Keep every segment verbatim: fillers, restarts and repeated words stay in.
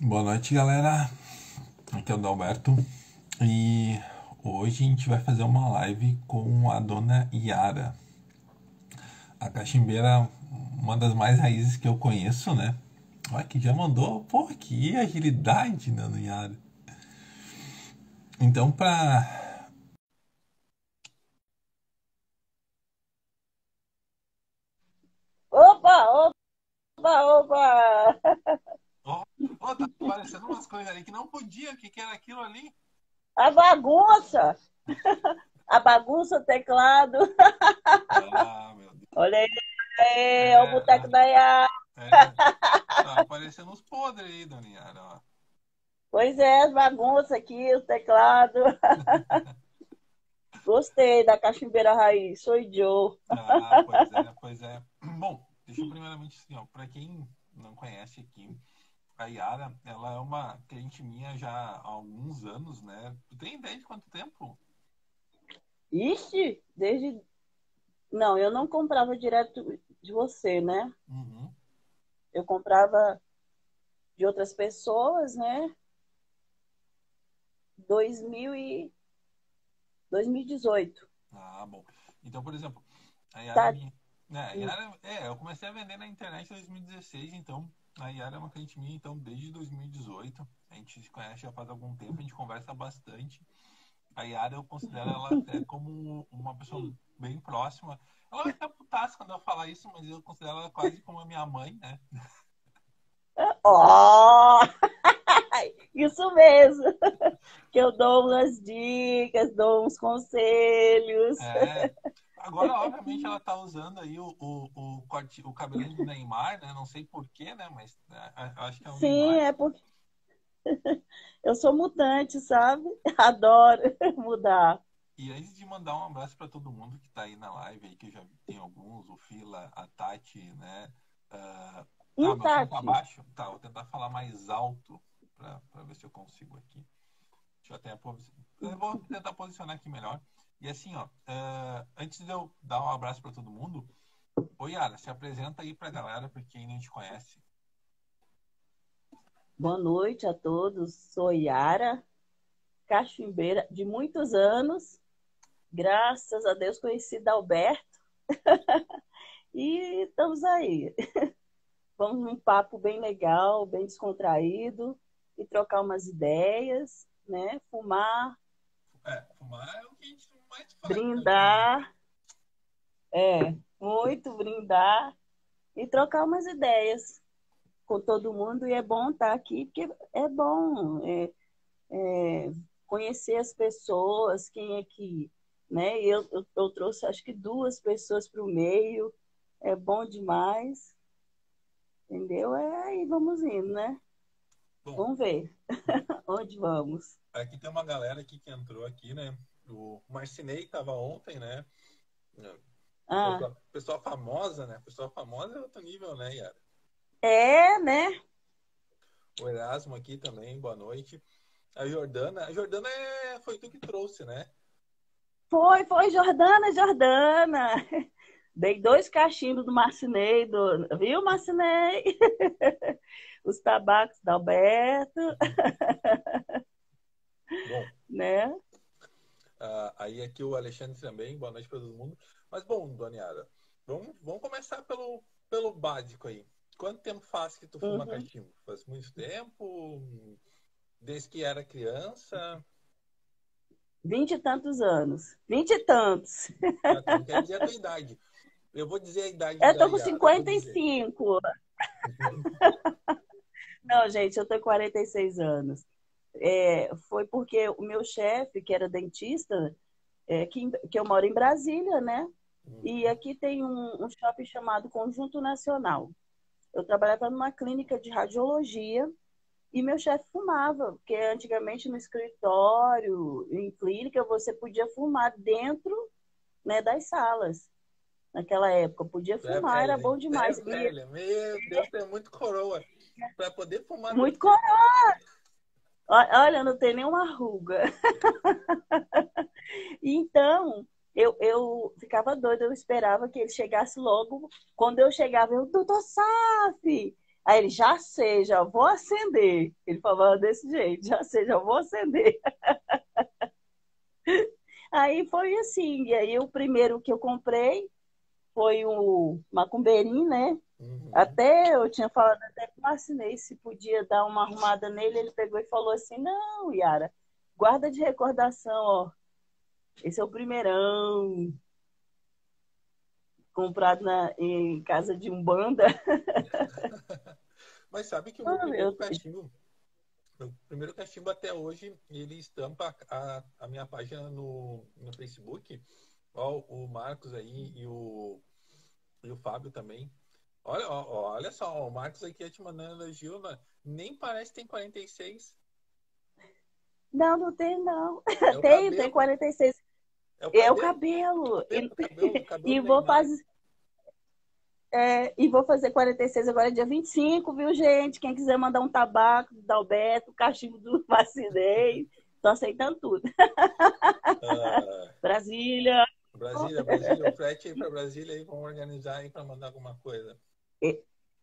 Boa noite, galera. Aqui é o Dalberto e hoje a gente vai fazer uma live com a dona Yara, a cachimbeira, uma das mais raízes que eu conheço, né? Olha que já mandou, pô, que agilidade, dona Yara. Então, pra. Opa, opa, opa! Ó, ó, tá aparecendo umas coisas ali que não podia, o que, que era aquilo ali? A bagunça! A bagunça, o teclado. Ah, meu Deus. Olha aí, é o É, boteco da Yara. é, tá aparecendo uns podres aí, dona Yara, ó. Pois é, as bagunças aqui, o teclado. Gostei da cachimbeira raiz, sou Joe. Ah, pois é, pois é. Bom, deixa eu primeiramente assim, ó, pra quem não conhece aqui, a Yara, ela é uma cliente minha já há alguns anos, né? Tu tem ideia de quanto tempo? Ixi, desde. Não, eu não comprava direto de você, né? Uhum. Eu comprava de outras pessoas, né? dois mil e... dois mil e dezoito. Ah, bom. Então, por exemplo, a Yara é Tá? minha. Né, a Yara, é, eu comecei a vender na internet em dois mil e dezesseis, então a Yara é uma cliente minha, então, desde dois mil e dezoito. A gente se conhece já faz algum tempo, a gente conversa bastante. A Yara, eu considero ela até como uma pessoa bem próxima. Ela vai ficar putaça quando eu falar isso, mas eu considero ela quase como a minha mãe, né? Ó! Isso mesmo! Que eu dou umas dicas, dou uns conselhos. É. Agora, obviamente, ela tá usando aí o, o, o, corte, o cabelinho do Neymar, né? Não sei porquê, né? Mas é, eu acho que é o Sim, Neymar. é porque eu sou mutante, sabe? Adoro mudar. E antes de mandar um abraço para todo mundo que tá aí na live, aí, que eu já vi que tem alguns, o Fila, a Tati, né? Ah, ah, E meu som tá Tati? baixo. Tá, vou tentar falar mais alto para ver se eu consigo aqui. Deixa eu até eu vou tentar posicionar aqui melhor. E assim, ó, uh, antes de eu dar um abraço para todo mundo, oi, Yara, se apresenta aí pra galera, pra quem não te conhece. Boa noite a todos. Sou Yara, cachimbeira de muitos anos. Graças a Deus conheci Dalberto. E estamos aí. Vamos num papo bem legal, bem descontraído e trocar umas ideias, né? Fumar, É, fumar é o que a gente mais faz, né? brindar, é, muito brindar e trocar umas ideias com todo mundo. E é bom estar aqui, porque é bom é, é, conhecer as pessoas, quem é que. Né? Eu, eu, eu trouxe acho que duas pessoas para o meio, é bom demais, entendeu? É aí, vamos indo, né? Bom, Vamos ver onde vamos. aqui tem uma galera aqui que entrou aqui, né? O Marcinei tava ontem, né? Ah, Pessoa, pessoa famosa, né? Pessoa famosa é outro nível, né, Yara? é, né? O Erasmo aqui também, boa noite. A Jordana, a Jordana é... foi tu que trouxe, né? Foi, foi, Jordana, Jordana. Dei dois cachimbos do Marcinei, do... viu, Marcinei? Os tabacos da Alberto, Bom, né? uh, aí aqui o Alexandre também, boa noite para todo mundo. Mas bom, Dona Yara, vamos, vamos começar pelo, pelo básico aí. Quanto tempo faz que tu fuma Uhum. cachimbo? Faz muito tempo? Desde que era criança? Vinte e tantos anos. Vinte e tantos. Ah, tu não quer dizer a tua idade. Eu vou dizer a idade Eu da tô com Yara. Eu vou cinquenta e dizer. cinco. Não, gente, eu tô com quarenta e seis anos. É, foi porque o meu chefe, que era dentista, é, que, que eu moro em Brasília, né? E Uhum. aqui tem um, um shopping chamado Conjunto Nacional. Eu trabalhava numa clínica de radiologia e meu chefe fumava, porque antigamente no escritório, em clínica, você podia fumar dentro, né, das salas. Naquela época, podia Tu é fumar, era velha, bom hein? Tu é demais. E velha. Meu Deus, tu é muito coroa. Pra poder fumar muito dentro. cor... Olha, não tem nenhuma ruga. Então, eu, eu ficava doida, eu esperava que ele chegasse logo. Quando eu chegava, eu, doutor Saf! Aí ele, já sei, já vou acender. Ele falava desse jeito, já sei, já vou acender. Aí foi assim, e aí o primeiro que eu comprei foi o macumbeirinho, né? Uhum. Até eu tinha falado até com o Marcinei se podia dar uma arrumada nele, ele pegou e falou assim, não, Yara, guarda de recordação, ó. Esse é o primeirão, comprado na, em casa de Umbanda. Mas sabe que o meu Oh, meu primeiro Deus. cachimbo, meu primeiro cachimbo até hoje, ele estampa a, a minha página no, no Facebook. Ó, o Marcos aí e o, e o Fábio também. Olha, ó, ó, olha só, ó, o Marcos aqui te mandando elogio, né? Nem parece que tem quarenta e seis. Não, não tem, não. É o Tem, tem cabelo. quarenta e seis. É o É o cabelo. cabelo. Cabelo, E, cabelo, cabelo e do vou Neymar. fazer. É, e vou fazer quarenta e seis agora, dia vinte e cinco, viu, gente? Quem quiser mandar um tabaco do Dalberto, cachimbo do Vacinei, tô aceitando tudo. Ah, Brasília. Brasília, Brasília, o frete aí pra Brasília aí, vamos organizar aí pra mandar alguma coisa. E,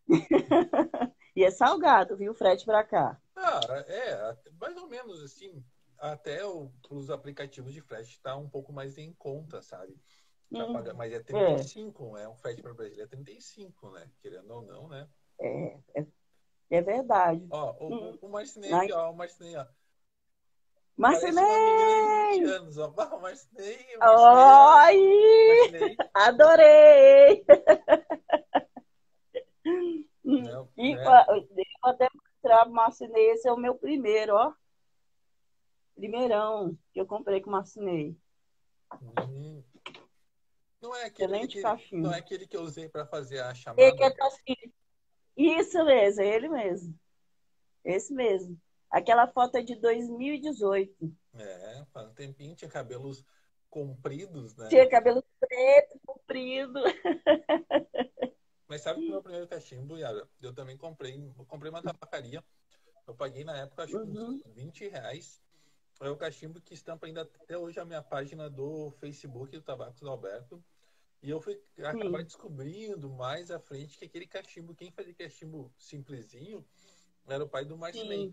e é salgado, viu? Frete pra cá. Ah, é, mais ou menos assim. Até o, os aplicativos de frete está um pouco mais em conta, sabe? Pra pagar, Hum, mas é é, trinta e cinco, é um frete para Brasília, é trinta e cinco, né? Querendo ou não, né? é, é, é verdade. Ó, o, Hum. o, o Marcinei aqui, Ai, ó, o Marcinei, ó. Parece uma menina de vinte Marcinei! anos, ó. Bah, o Marcinei, o Marcinei, ó. Oi! Marcinei, Adorei! Hum. né? E né? ó, deixa eu até mostrar o Marcinei, esse é o meu primeiro, ó. Primeirão que eu comprei com o Marcinei. Hum, não é aquele, Excelente aquele, não cachimbo. é aquele que eu usei para fazer a Ele que chamada. é tua filha. Isso mesmo, é ele mesmo. Esse mesmo. Aquela foto é de dois mil e dezoito. É, faz um tempinho, tinha cabelos compridos, né? Tinha cabelo preto, comprido. Mas sabe que o meu primeiro cachimbo, Yara, eu também comprei, eu comprei uma tabacaria. Eu paguei na época acho que uns Uhum, vinte reais. É o cachimbo que estampa ainda até hoje a minha página do Facebook do Tabacos do Alberto. E eu fui acabar sim. descobrindo mais à frente que aquele cachimbo, quem fazia cachimbo simplesinho, era o pai do Marcinei. Sim.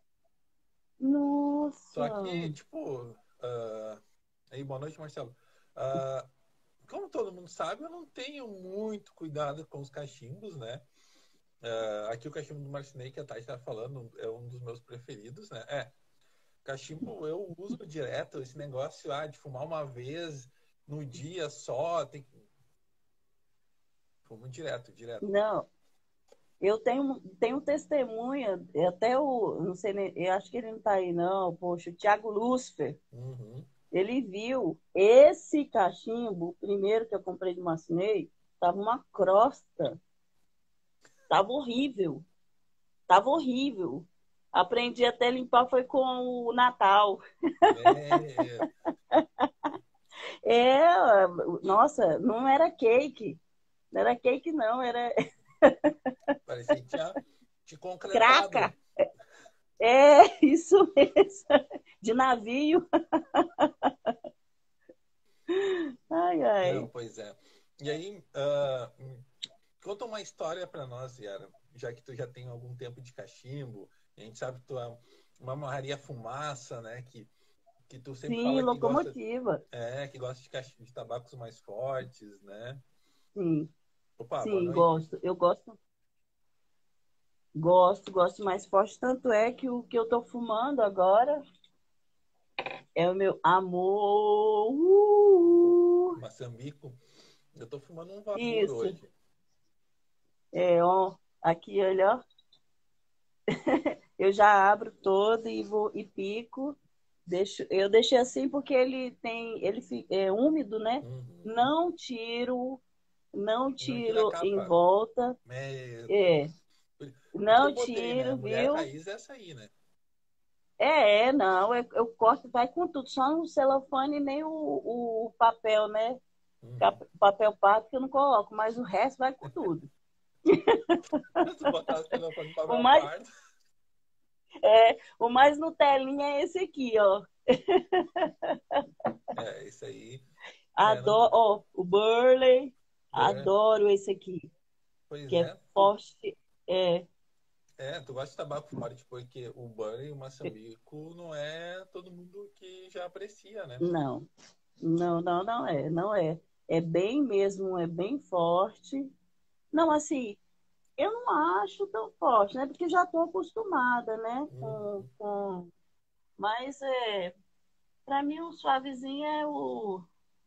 Nossa. Só que, tipo, uh, aí, boa noite, Marcelo. Uh, como todo mundo sabe, eu não tenho muito cuidado com os cachimbos, né? Uh, aqui o cachimbo do Marcinei, que a Tati tá falando, é um dos meus preferidos, né? É, cachimbo eu uso direto, esse negócio ah, de fumar uma vez no dia só, tem que... Fumo direto, direto. Não, eu tenho, tenho testemunha, até o, não sei, nem- eu acho que ele não está aí, não, poxa, o Thiago Lúcifer, Uhum. ele viu esse cachimbo, o primeiro que eu comprei de Marcinei, tava uma crosta, tava horrível, tava horrível. Aprendi até a limpar, foi com o Natal. É, É, nossa, não era cake, não era cake não, era parecia que tinha te concretado. craca. É, isso mesmo, de navio. Ai, Não, ai. pois é. E aí, ah, conta uma história para nós, Yara, já que tu já tem algum tempo de cachimbo, a gente sabe que tu é uma Maria Fumaça, né? Que, que tu sempre Sim, fala que gosta, locomotiva. é, que gosta de, cachimbo, de tabacos mais fortes, né? Sim, Opa, boa sim, noite. gosto. Eu gosto, gosto, gosto mais forte. Tanto é que o que eu tô fumando agora é o meu amor. Uh! Maçambico. Eu tô fumando um vapor Isso. hoje. É, ó, aqui, olha, ó. Eu já abro todo e vou e pico. Deixo, eu deixei assim porque ele tem, ele fi- é úmido, né? Uhum. Não tiro, não Não tira a tiro em capa. volta. É, É, por isso que eu não botei, né? tiro, Mulher viu? raiz é essa aí, né? É, é, não, eu, eu corto, vai com tudo, só no celofane nem o, o papel, né? Uhum. Cap- Papel pato que eu não coloco, mas o resto vai com tudo. Se botar o telefone no O papel mais, pardo. é, o mais Nutelinha é esse aqui, ó. É, isso aí. É, não, Adoro, ó, o Burley, é, adoro esse aqui, pois que é é. forte. É, É, tu gosta de tabaco fumado, tipo, porque o Burley e o maçambico não é todo mundo que já aprecia, né? não, não, não, não é, não é. É bem mesmo, é bem forte. Não, assim, eu não acho tão forte, né? Porque já estou acostumada, né? Com, Uhum. com... Mas é, para mim o suavezinho é o,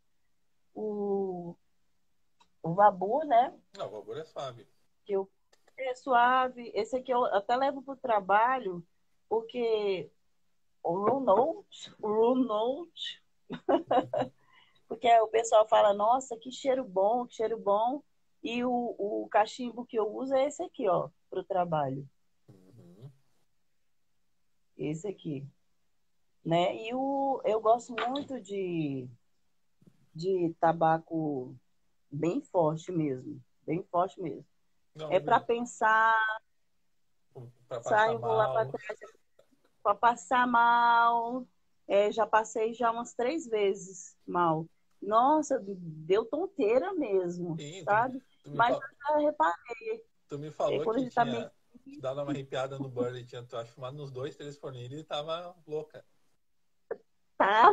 o, o Vabu, né? Não, o bagulho é suave. Que eu, é suave. Esse aqui eu até levo para o trabalho, porque o Runout, o Runout, porque o pessoal fala, nossa, que cheiro bom, que cheiro bom. E o, o cachimbo que eu uso é esse aqui, ó, para o trabalho. Uhum. Esse aqui, né? E o, eu gosto muito de, de tabaco bem forte mesmo, bem forte mesmo. Não, É para vi. pensar, Pra passar saio, vou lá para mal. trás para passar mal. É, já passei já umas três vezes mal. Nossa, deu tonteira mesmo, Sim, tu, sabe? tu me, Mas fa- eu já reparei, tu me é, falou quando a que gente tá meio. tinha te dado uma arrepiada no Burley, tinha, tu acho, fumado nos dois, três fornilhos e tava louca. Tá,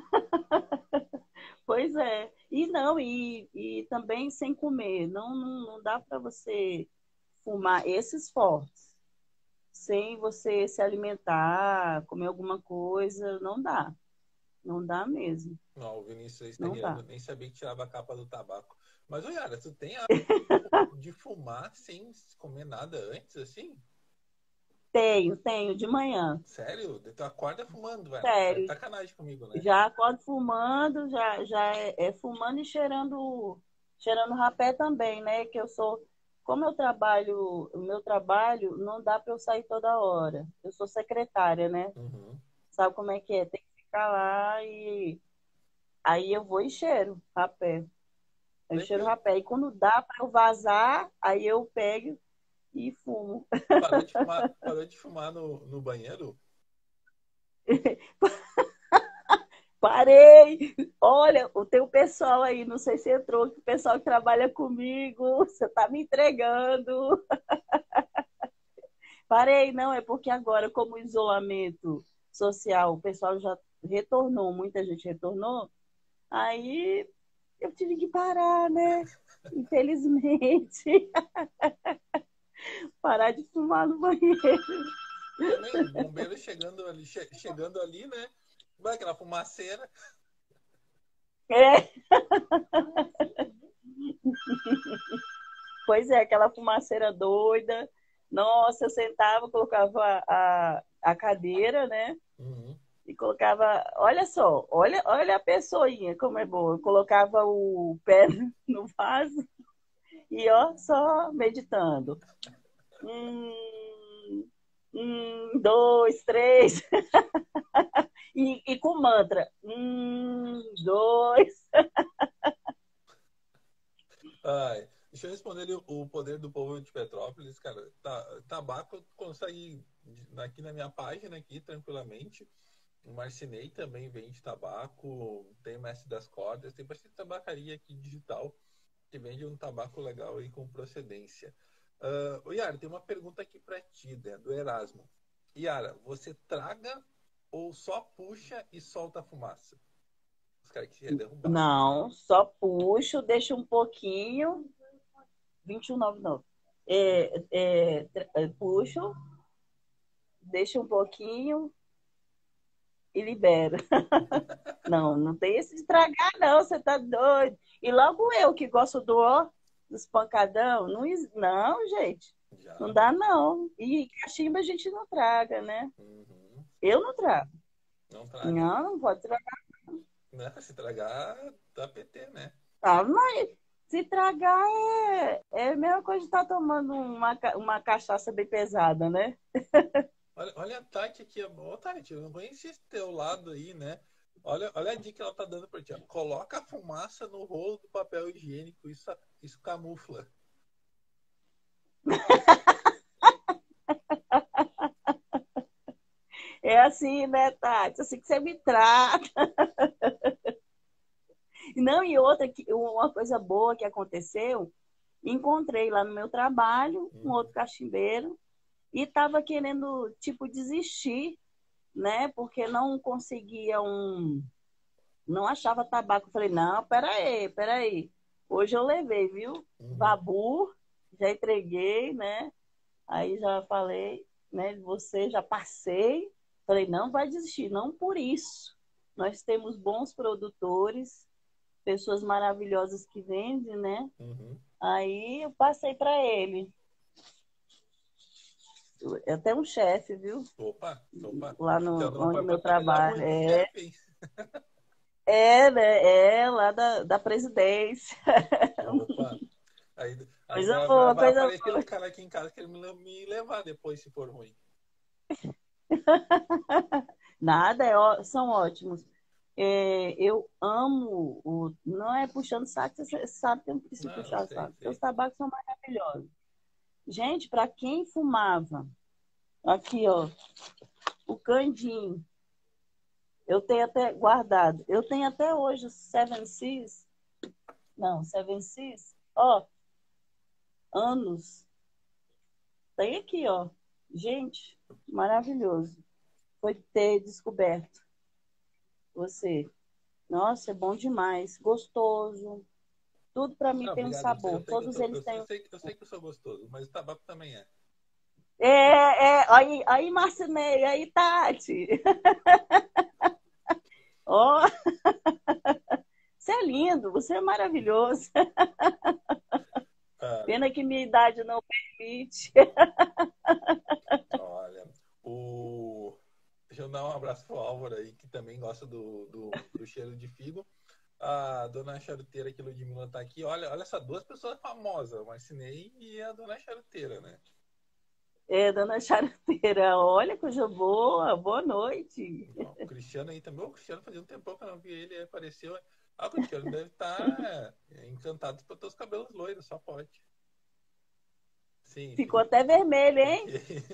pois é. E não, e, e também sem comer. Não, não, não dá para você fumar esses fortes sem você se alimentar, comer alguma coisa. Não dá. Não dá mesmo. Não, o Vinícius aí está Não rindo, dá. nem sabia que tirava a capa do tabaco. Mas, ô Yara, tu tem hábito de fumar sem comer nada antes, assim? Tenho, tenho, de manhã. Sério? Tu acorda fumando, velho. Tá de Sério. sacanagem comigo, né? Já acordo fumando, já, já é, é fumando e cheirando, cheirando rapé também, né? Que eu sou, como eu trabalho, o meu trabalho não dá para eu sair toda hora. Eu sou secretária, né? Uhum. Sabe como é que é? Tem que ficar lá e aí eu vou e cheiro rapé. Eu cheiro Tranquilo. rapé. E quando dá para eu vazar, aí eu pego e fumo. Parou de fumar, parou de fumar no, no banheiro? Parei! Olha, o teu pessoal aí, não sei se entrou, o pessoal que trabalha comigo, você está me entregando. Parei, não, é porque agora, como o isolamento social, o pessoal já retornou, muita gente retornou, aí eu tive que parar, né? Infelizmente, parar de fumar no banheiro. Também, o bombeiro chegando ali, che- chegando ali, né? Vai aquela fumaceira. É, pois é, aquela fumaceira doida. Nossa, eu sentava, colocava a, a cadeira, né? Uhum. E colocava, olha só, olha, olha a pessoinha como é boa. Eu colocava o pé no vaso e ó, só meditando. Um, um, dois, três. E, e com mantra. Um, dois. Ai, deixa eu responder ali o poder do povo de Petrópolis, cara. Ta- tabaco consegue aqui na minha página aqui tranquilamente. O Marcinei também vende tabaco, tem o Mestre das Cordas, tem bastante tabacaria aqui digital que vende um tabaco legal aí com procedência. Uh, Yara, tem uma pergunta aqui para ti, né, do Erasmo. Yara, você traga ou só puxa e solta a fumaça? Os caras queriam derrubar. Não, só puxo, deixo um pouquinho. vinte e um, noventa e nove. É, é, é, puxo, deixo um pouquinho e libero. Não, não tem esse de tragar, não, você tá doido. E logo eu que gosto do ó, dos pancadão, não, não, gente, não Já. dá não. E cachimbo a gente não traga, né? Uhum. Eu não trago. Não traga? Não, não pode tragar. Né? Se tragar, dá P T, né? Ah, mas se tragar é, é a mesma coisa de estar tomando uma, ca- uma cachaça bem pesada, né? Olha, olha a Tati aqui. Ô, Tati, eu não conheci esse teu lado aí, né? Olha, olha a dica que ela tá dando pra ti. Ó. Coloca a fumaça no rolo do papel higiênico. Isso, isso camufla. É assim, né, Tati? Assim que você me trata. Não, e outra, que- uma coisa boa que aconteceu Encontrei lá no meu trabalho um Uhum. outro cachimbeiro e estava querendo, tipo, desistir, né? Porque não conseguia um... Não achava tabaco. Eu falei, não, peraí, peraí. Hoje eu levei, viu? Uhum. Babu, já entreguei, né? Aí já falei, né? Você já passei. Falei, não vai desistir, não por isso. Nós temos bons produtores, pessoas maravilhosas que vendem, né? Uhum. Aí eu passei para ele. Até um chefe, viu? Opa, opa. Lá Então no não onde foi meu passar coisa trabalho. ruim pro É, chefe, hein? é, né? É lá da, da presidência. Opa. Aí, aí Coisa vai, vai boa, vai coisa aparecer boa. um cara aqui em casa que ele me, me levar depois, se for ruim. Nada, é ó- são ótimos. É, eu amo o. Não é puxando saco, você sabe que eu não preciso Não, eu puxar sei, saco. Seus sei. tabacos são maravilhosos. Gente, para quem fumava, aqui, ó, o Candim, eu tenho até guardado. Eu tenho até hoje o Seven Seas. Não, Seven Seas. Ó, anos. Tem aqui, ó. Gente, maravilhoso. Foi ter descoberto você. Nossa, é bom demais. Gostoso. Tudo para mim Não, tem um obrigado. Eu sei, eu sabor. sei que eu Todos sou, eles eu, sei, têm. eu sei, eu sei que eu sou gostoso, mas o tabaco também é. É, é, aí, aí, Marcinei, aí, Tati. Ó, você é lindo, você é maravilhoso. Cara, Pena que minha idade não permite. olha, o... deixa eu dar um abraço pro Álvaro aí, que também gosta do, do, do cheiro de figo. A dona charuteira que Ludmilla tá aqui. Olha, olha só, duas pessoas famosas, o Marcinei e a dona charuteira, né? É, dona Charuteira, olha, coisa boa, boa noite. Ó, o Cristiano aí também. O Cristiano fazia um tempão que eu não vi ele, aí apareceu. Ah, o Cristiano deve estar encantado por teus cabelos loiros, só pode. Sim, Ficou Felipe. até vermelho, hein?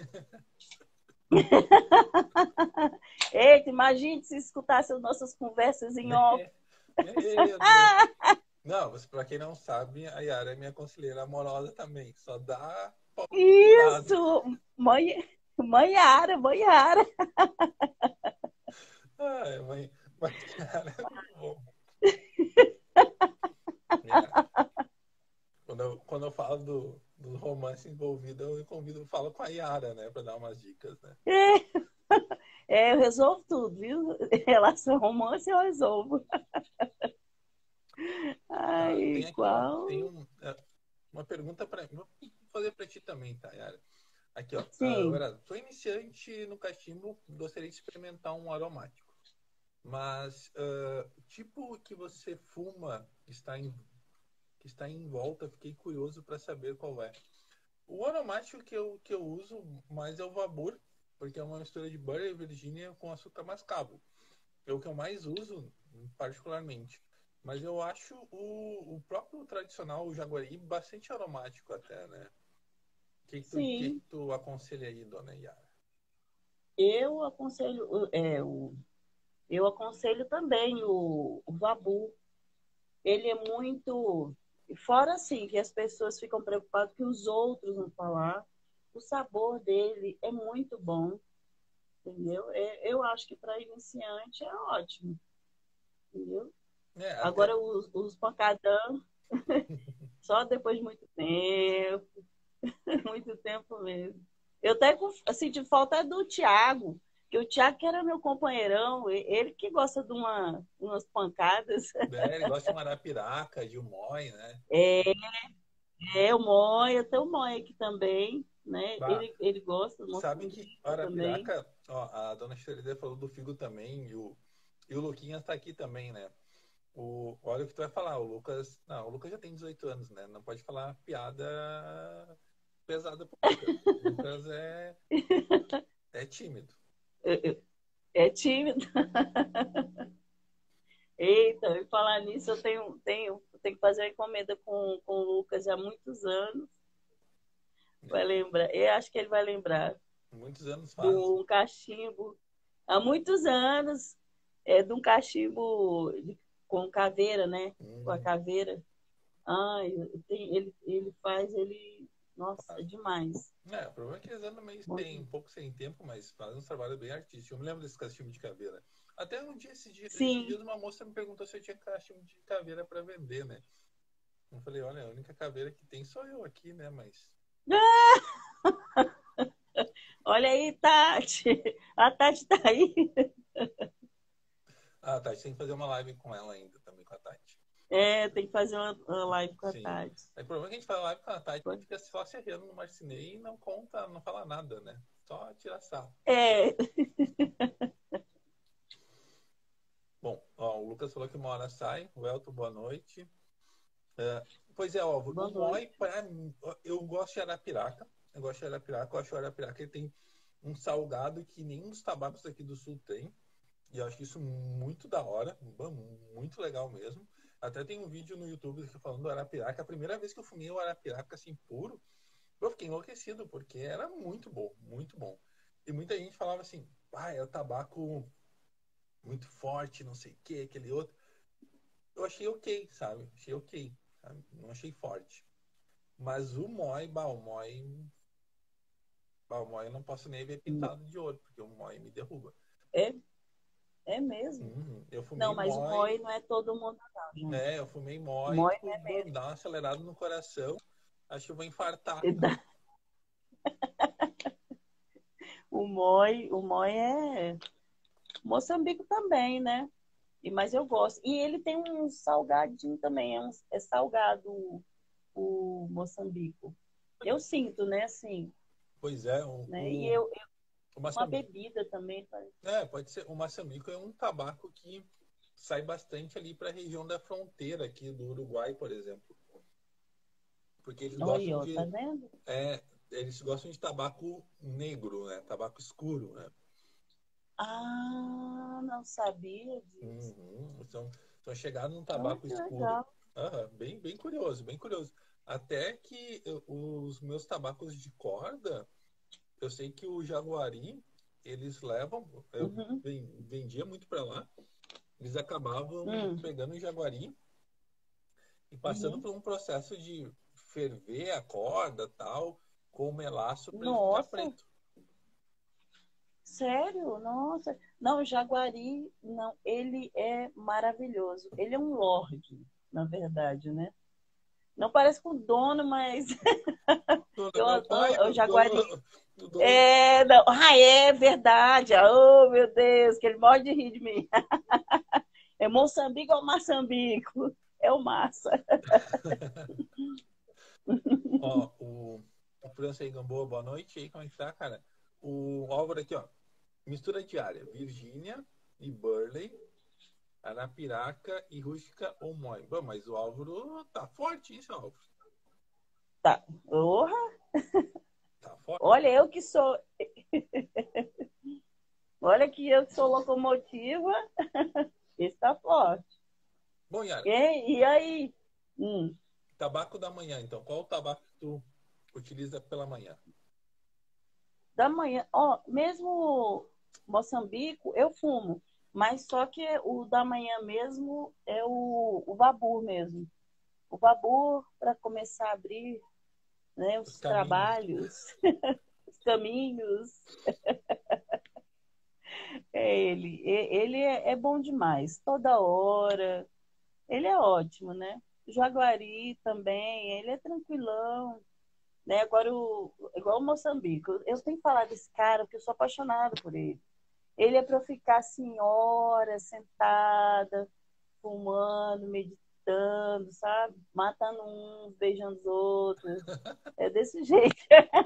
Eita, imagine se escutasse as nossas conversas em off. Meu Deus. Não, você, pra quem não sabe, a Yara é minha conselheira amorosa também. Só dá pau pro lado. Isso! Mãe, Mãe Mãe. Ai, mãe, mas, cara, é muito bom. Yara, quando eu, quando eu falo do, do romance envolvido, eu convido, eu falo com a Yara, né, pra dar umas dicas, né? É, eu resolvo tudo, viu? Em relação ao romance, eu resolvo. Tá, Ai, tem aqui, ó, tem qual? um, é, uma pergunta para vou fazer para ti também, tá, Yara? Aqui, ó, uh, Sim, Yara, sou iniciante no cachimbo, gostaria de experimentar um aromático, mas uh, o tipo que você fuma que está em que está em volta, fiquei curioso para saber qual é. O aromático que eu que eu uso mais é o Vabur, porque é uma mistura de Bury Virginia com açúcar mascavo. É o que eu mais uso, particularmente. Mas eu acho o, o próprio tradicional, o Jaguari, bastante aromático até, né? O que, que, tu, que, que sim. tu aconselha aí, dona Yara? Eu aconselho, é, o, eu aconselho também o, o Vabu. Ele é muito. Fora assim, que as pessoas ficam preocupadas que os outros vão falar. O sabor dele é muito bom, entendeu? É, eu acho que para iniciante é ótimo, entendeu? É, até. Agora os, os pancadão, só depois de muito tempo, muito tempo mesmo. Eu até senti falta do Thiago, que o Thiago que era meu companheirão, ele que gosta de uma, umas pancadas. É, ele gosta de Marapiraca, de Umói, né? É, é o Moia, tem o Moia aqui também, né? Bah, Ele, ele gosta do sabe que Monsanjista também. Arapiraca, ó, a dona Xerida falou do Figo também, e o, e o Luquinhas tá aqui também, né? O, olha o que tu vai falar, o Lucas. Não, o Lucas já tem dezoito anos, né? Não pode falar piada pesada pro Lucas. O Lucas é, é tímido. É, é tímido. Eita, e falar nisso, eu tenho, tenho, tenho que fazer uma encomenda com, com o Lucas há muitos anos. Vai É, lembrar, eu acho que ele vai lembrar. muitos anos De faz. um cachimbo, há muitos anos, é, de um cachimbo de, com caveira, né? Com a Hum, caveira. Ah, ele, ele faz, ele... Nossa, é demais. É, o problema é que eles andam meio tem, um pouco sem tempo, mas fazem um trabalho bem artístico. Eu me lembro desse cachimbo de caveira. Até um dia, esse dia, esse Sim. dia, uma moça me perguntou se eu tinha cachimbo de caveira para vender, né? Eu falei, olha, a única caveira que tem sou eu aqui, né? Mas... Olha aí, Tati. A Tati tá aí. Ah, a Tati tem que fazer uma live com ela ainda, também com a Tati. É, tem que fazer uma, uma live com a Sim. Tati. Aí o problema é que a gente faz live com a Tati, a gente fica só se arriando no Marcinei e não conta, não fala nada, né? Só tira sarro. É. Bom, ó, o Lucas falou que uma hora sai. O Elton, boa noite. Uh, pois é, ó, o Moi, pra mim, eu gosto de Arapiraca. Eu gosto de Arapiraca. Eu acho que o Arapiraca ele tem um salgado que nenhum dos tabacos aqui do sul tem. E eu acho isso muito da hora. Muito legal mesmo. Até tem um vídeo no YouTube falando do Arapiraca. A primeira vez que eu fumei o Arapiraca assim puro, eu fiquei enlouquecido, porque era muito bom, muito bom. E muita gente falava assim, ah, é o tabaco muito forte, não sei o que, aquele outro. Eu achei ok, sabe? Achei ok. Sabe? Não achei forte. Mas o Moi, bah, o Moi... Bah, o Moi eu não posso nem ver pintado de ouro, porque o Moi me derruba. É, é mesmo? Uhum. Eu fumei Não, mas Moi, o Moi não é todo mundo não, gente. né? Eu fumei Moi, Moi tipo, é mesmo. dá uma acelerada no coração. Acho que eu vou infartar. O Moi, o Moi é... Moçambique também, né? E, mas eu gosto. E ele tem um salgadinho também, é, um, é salgado o Moçambique. Eu sinto, né, assim. Pois é, o, Né? E o, eu, eu o uma Moçambique. bebida também. Tá? É, pode ser. O Moçambique é um tabaco que sai bastante ali para a região da fronteira aqui do Uruguai, por exemplo. Porque eles Olha, gostam ó, tá de... vendo? É, eles gostam de tabaco negro, né? Tabaco escuro, né? Ah, não sabia disso. Uhum. Então, então chegar num Ah, tabaco que escuro. legal. Aham, bem, bem curioso, bem curioso. Até que eu- os meus tabacos de corda, eu sei que o Jaguari, eles levam, eu Uhum. ven- vendia muito para lá, eles acabavam Hum. pegando o Jaguari e passando Uhum. por um processo de ferver a corda tal, com o melaço para ele ficar Nossa, preto. sério? Nossa. Não, o Jaguari, não, ele é maravilhoso. Ele é um lorde, na verdade, né? Não parece com o dono, mas Dono é eu, meu pai, eu, o do dono, Jaguari. do dono. É, não. Ah, é verdade. Ah, oh, meu Deus, que ele morre de rir de mim. É Moçambique ou Maçambico? É o massa. Ó, o, o França aí, Gamboa, boa noite. E aí, como é que tá, cara? O Álvaro aqui, ó. Mistura diária. Virgínia e Burley, Arapiraca e Rústica ou Moi. Bom, mas o Álvaro tá forte, isso, Álvaro. Tá. Orra. Tá forte. Olha, eu que sou. Olha que eu que sou locomotiva. Está forte. Bom, Yara, E, e aí? Hum. tabaco da manhã, então. Qual o tabaco que tu utiliza pela manhã? Da manhã, ó, mesmo Moçambique, eu fumo. Mas só que o da manhã mesmo é o, o Babur mesmo. O Babur para começar a abrir, né, Os os caminhos. trabalhos, os caminhos. É ele. E- Ele é, é bom demais. Toda hora. Ele é ótimo, né? O Jaguari também, ele é tranquilão. Né? Agora, o, igual o Moçambique. Eu tenho que falar desse cara porque eu sou apaixonada por ele. Ele é para eu ficar assim, horas sentada, fumando, meditando, sabe? Matando uns, beijando os outros. É desse jeito.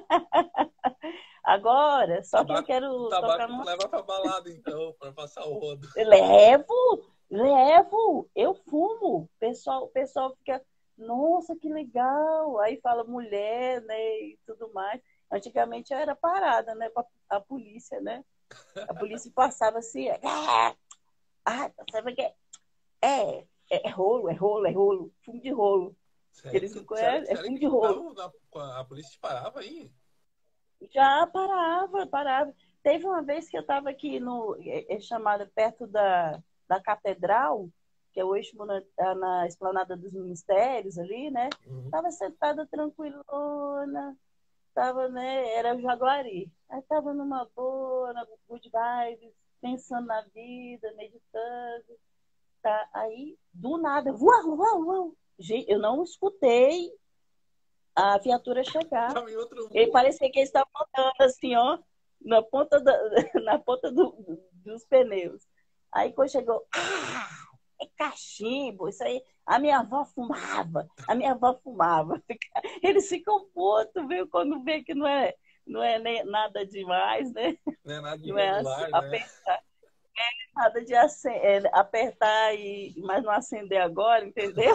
Agora, só que eu Tabaco, o quero tocar tabaco tu numa. leva pra balada, então, pra passar o rodo. Levo, levo, eu fumo. O pessoal, o pessoal fica, nossa, que legal. Aí fala mulher, né, e tudo mais. Antigamente eu era parada, né, pra a polícia, né? A polícia passava assim, ah, ah, sabe o que é? É, é, é rolo, é rolo, é rolo, fumo de rolo. Sério Eles que, não sério, conhecem, é sério fumo que de rolo. fumava na, a polícia te parava aí? Já parava, parava. Teve uma vez que eu estava aqui no, é, é chamada perto da, da catedral, que é o Expo, na, na Esplanada dos Ministérios ali, né? Uhum. Tava sentada tranquilona, tava, né? Era o Jaguari. Aí tava numa boa, na good vibes, pensando na vida, meditando. Tá? Aí, do nada, uau, uau, uau. Gente, eu não escutei a viatura chegar. Tava em outro Ele mundo. parecia que eles estavam andando assim, ó, na ponta, da, na ponta do, dos pneus. Aí quando chegou, ah, é cachimbo, isso aí. A minha avó fumava, a minha avó fumava. Eles ficam putos, viu, quando vê que não é, não é nem nada demais, né? Não é nada de Não é assim, irregular, né? apertar, nada de acen- é, apertar, e, mas não acender agora, entendeu?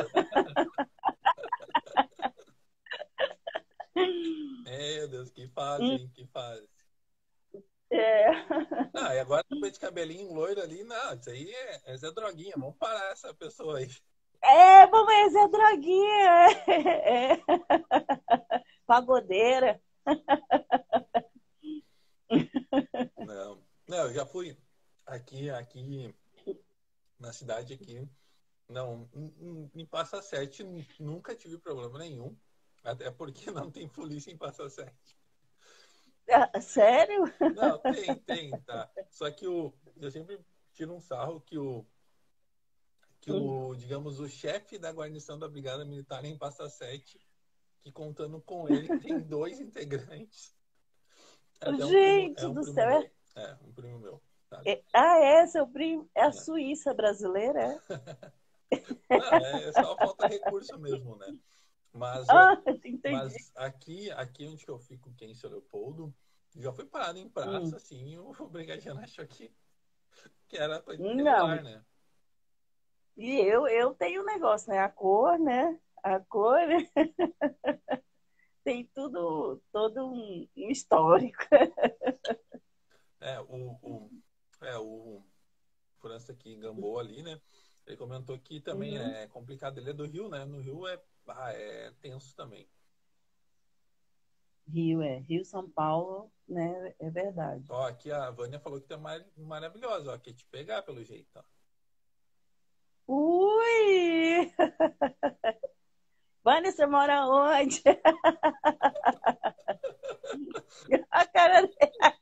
Meu Deus, que fase, Hum, hein? Que fase. é. Ah, e agora depois de cabelinho loiro ali, não, isso aí é, essa é droguinha. Vamos parar essa pessoa aí. É, mamãe, essa é droguinha. É. É. Pagodeira. Não, não, eu já fui aqui, aqui na cidade aqui. Não, em, em Passa Sete nunca tive problema nenhum. Até porque não tem polícia em Passa Sete. Ah, sério? Não, tem, tem, tá. Só que o, eu sempre tiro um sarro que o, que Hum. o, digamos, o chefe da guarnição da Brigada Militar em Passa Sete, que contando com ele, tem dois integrantes. Até um primo, é Gente um do primo céu. É, meu. É, um primo meu, sabe? é- ah, é, seu primo? É a É. Suíça brasileira, é? Não, é só falta recurso mesmo, né? Mas, ó, Ah, entendi. mas aqui, aqui onde que eu fico, que é em São Leopoldo, já fui parado em praça, Hum. assim, o brigadiano achou que, que era coisa Não. irregular, né? E eu, eu tenho um negócio, né? A cor, né? A cor tem tudo, todo um, um histórico. É, o, o, é, o França aqui em Gamboa ali, né? Ele comentou que também Uhum. é complicado. Ele é do Rio, né? No Rio é, ah, é tenso também. Rio, é. Rio, São Paulo, né? É verdade. Ó, aqui a Vânia falou que tá mar maravilhosa, ó. Quer te pegar pelo jeito, ó. Ui! Vânia, você mora onde? A cara dele.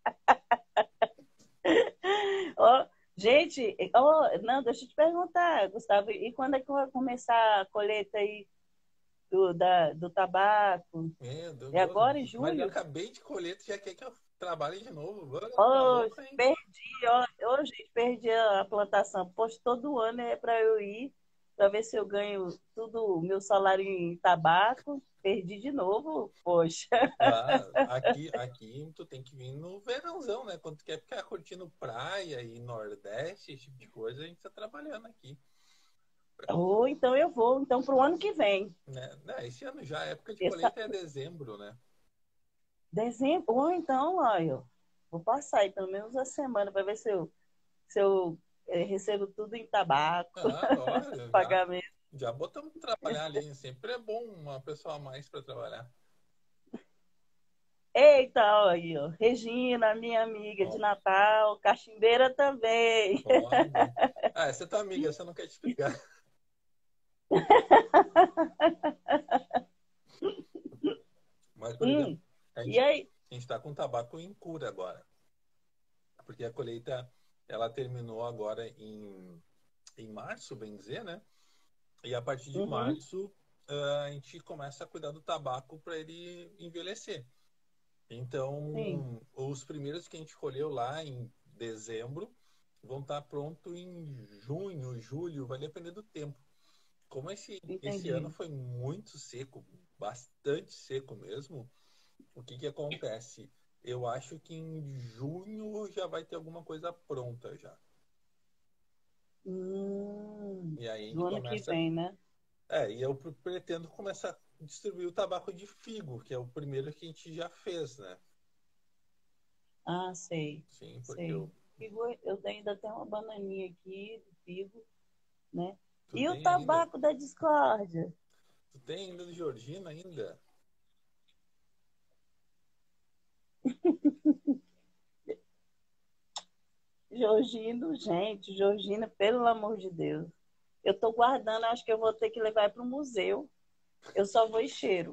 Ó, gente, ó, não, deixa eu te perguntar, Gustavo, e quando é que vai começar a colheita aí do, da, do tabaco? Meu Deus, É Deus, agora, em mas eu julho? acabei de colher, tu já quer que eu trabalhe de novo? Agora tá Ô, louco, hein? perdi, ó, ô, gente, perdi a plantação. Poxa, todo ano é para eu ir, para ver se eu ganho tudo, meu salário em tabaco. Perdi de novo, poxa. Ah, aqui, aqui tu tem que vir no verãozão, né? Quando tu quer ficar curtindo praia e Nordeste, esse tipo de coisa, a gente tá trabalhando aqui. Ou então eu vou, então, para o ano que vem. Né? Né, esse ano já, a época de Essa, colheita é dezembro, né? dezembro, ou então, olha, vou passar aí pelo menos uma semana para ver se eu, se eu eh, recebo tudo em tabaco, Ah, olha, já, pagamento. já botamos pra trabalhar ali. Sempre é bom uma pessoa a mais para trabalhar. Eita, olha aí, ó. Regina, minha amiga de Ó, Natal, cachimbeira também. olha. Ah, essa é tua amiga, essa não quer te pegar. Mas, por exemplo, Hum, a e gente, aí? a gente tá com tabaco em cura agora. Porque a colheita, ela terminou agora em, em março, bem dizer, né? E a partir de Uhum, março, ah, a gente começa a cuidar do tabaco para ele envelhecer. sim, Então, os primeiros que a gente colheu lá em dezembro vão estar pronto em junho, julho, vai depender do tempo. Como esse, esse ano entendi. foi muito seco, bastante seco mesmo, o que que acontece? Eu acho que em junho já vai ter alguma coisa pronta já. Hum, E aí a gente do ano que começa. vem, né? É, e eu pre- pretendo começar a distribuir o tabaco de figo, que é o primeiro que a gente já fez, né? Ah, sei, Sim, porque sei. eu. Figo, eu ainda tenho uma bananinha aqui, figo, né? Tu E o tem ainda? tabaco da discórdia? Tu tem ainda do Georgina ainda? Georgino, gente, Georgina, pelo amor de Deus. Eu estou guardando, acho que eu vou ter que levar para o museu. Eu só vou em cheiro.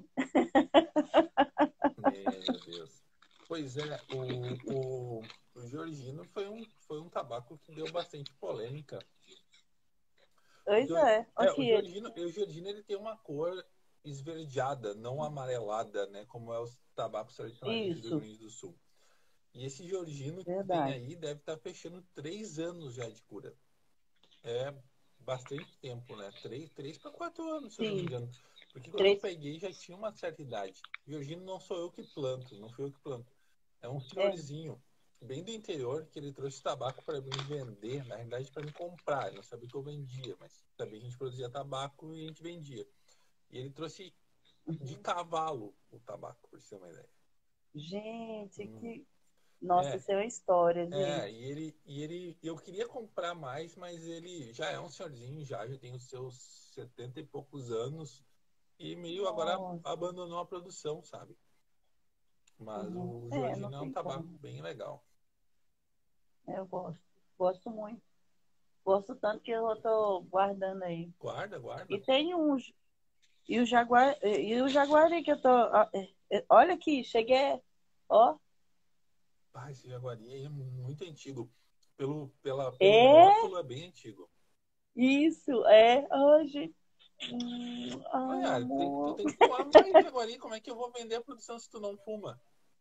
Meu Deus. Pois é, o, o, o Georgino foi um, foi um tabaco que deu bastante polêmica. Pois Porque o, é, é, o aqui ele. Georgino, o Georgino ele tem uma cor esverdeada, não amarelada, né? Como é os tabacos tradicionais aqui do Rio Isso, Grande do Sul. E esse Georgino que tu tem verdade. aí deve estar fechando três anos já de cura. É bastante tempo, né? Três, três para quatro anos, se eu não me Sim, engano. Porque quando eu três. peguei já tinha uma certa idade. Georgino não sou eu que planto, não fui eu que planto. É um É, senhorzinho bem do interior que ele trouxe tabaco para mim vender, na realidade para me comprar. Ele não sabia que eu vendia, mas sabia que a gente produzia tabaco e a gente vendia. E ele trouxe de uhum. cavalo o tabaco, por ser uma ideia. Gente, Hum. que. Nossa, É, isso é uma história, é, gente. e ele, e ele, eu queria comprar mais, mas ele já é um senhorzinho, já, já tem os seus setenta e poucos anos e meio agora Nossa. abandonou a produção, sabe? Mas Uhum. o É, não Georgino é um tem tabaco como. bem legal. Eu gosto. Gosto muito. Gosto tanto que eu tô guardando aí. Guarda, guarda. E tem uns. E o Jaguar, e o Jaguari que eu tô. ó, é, é, Olha aqui, cheguei. Ó, Ah, esse Jaguari aí é muito antigo. Pelo, pela, pelo é rótulo é bem antigo. isso, é hoje. Hum, ai, Olha, tem, tu amor. tem que fumar mais Jaguari. Como é que eu vou vender a produção se tu não fuma?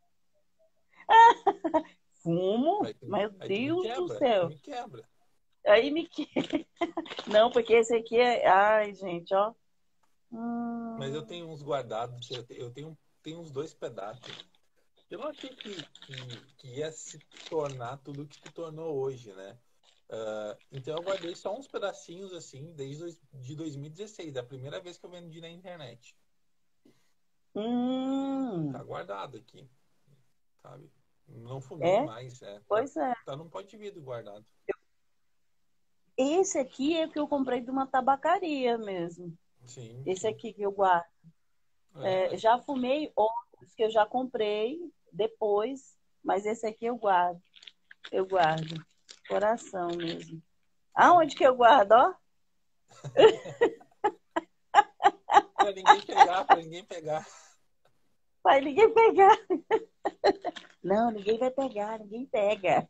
Fumo? Aí tu, Meu aí tu me Deus do quebra, tu céu. me quebra. Aí me que. Não, porque esse aqui é. Ai, gente, ó. Mas eu Hum, tenho uns guardados, eu te- eu tenho, tenho uns dois pedaços. Eu não achei que, que, que ia se tornar tudo o que se tornou hoje, né? Ah, então eu guardei só uns pedacinhos assim, desde dois- de dois mil e dezesseis, da primeira vez que eu vendi na internet. Tá hum, guardado aqui, sabe? Não fumei é? mais, é. Tá, Pois é. tá num pote de vidro guardado. Esse aqui é o que eu comprei de uma tabacaria mesmo. Sim, Esse sim. aqui que eu guardo. É, É, mas já fumei outros que eu já comprei depois, mas esse aqui eu guardo. Eu guardo. Coração mesmo. é, Aonde que eu guardo, ó? pra ninguém pegar, pra ninguém pegar. Vai ninguém pegar. Não, ninguém vai pegar, ninguém pega.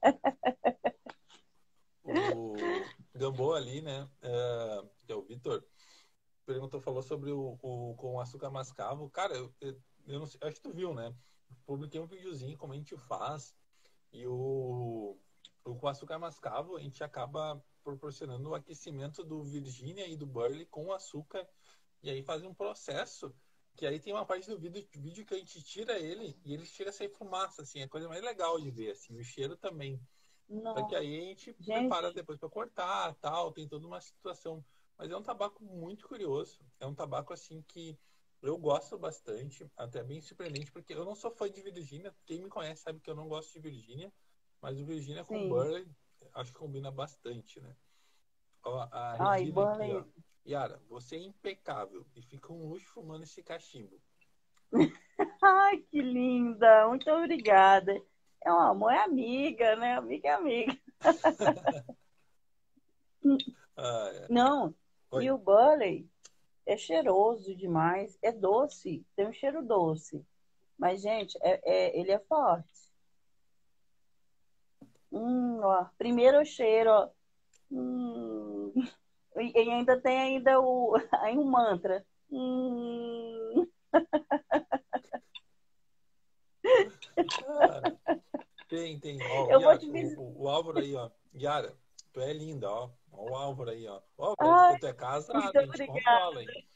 O Gambô ali, né? É, que é o Vitor, perguntou, falou sobre o, o com açúcar mascavo. Cara, eu, eu, eu não sei, acho que tu viu, né? Publiquei um videozinho como a gente faz e o, o com açúcar mascavo a gente acaba proporcionando o aquecimento do Virginia e do Burley com açúcar e aí faz um processo que aí tem uma parte do vídeo, vídeo que a gente tira ele e ele chega a sair fumaça, assim, é a coisa mais legal de ver, assim, o cheiro também. Só que Não, aí a gente prepara gente, depois para cortar, tal, tem toda uma situação. Mas é um tabaco muito curioso. É um tabaco assim que eu gosto bastante, até bem surpreendente, porque eu não sou fã de Virgínia. Quem me conhece sabe que eu não gosto de Virgínia, mas o Virgínia com sim. Burley acho que combina bastante, né? Ó, a Ai, Regina aqui, ó. Burley. Yara, você é impecável e fica um luxo fumando esse cachimbo. Ai, que linda. Muito obrigada. É um amor, é amiga, né? Amiga é amiga. Ah, é. Não, e Oi. o Burley é cheiroso demais. É doce, tem um cheiro doce. Mas, gente, é, é- ele é forte. Hum, ó, primeiro o cheiro, ó. Hum, e e ainda tem ainda o, aí um mantra. Hum, Ah, tem, tem. Ó, o, eu vou Yara, te o, visitar. o, o Álvaro aí, ó. Yara, tu é linda, ó. Ó o Álvaro aí, ó. Ó, parece Ai, que tu é muito casado, a gente obrigada. controla, hein?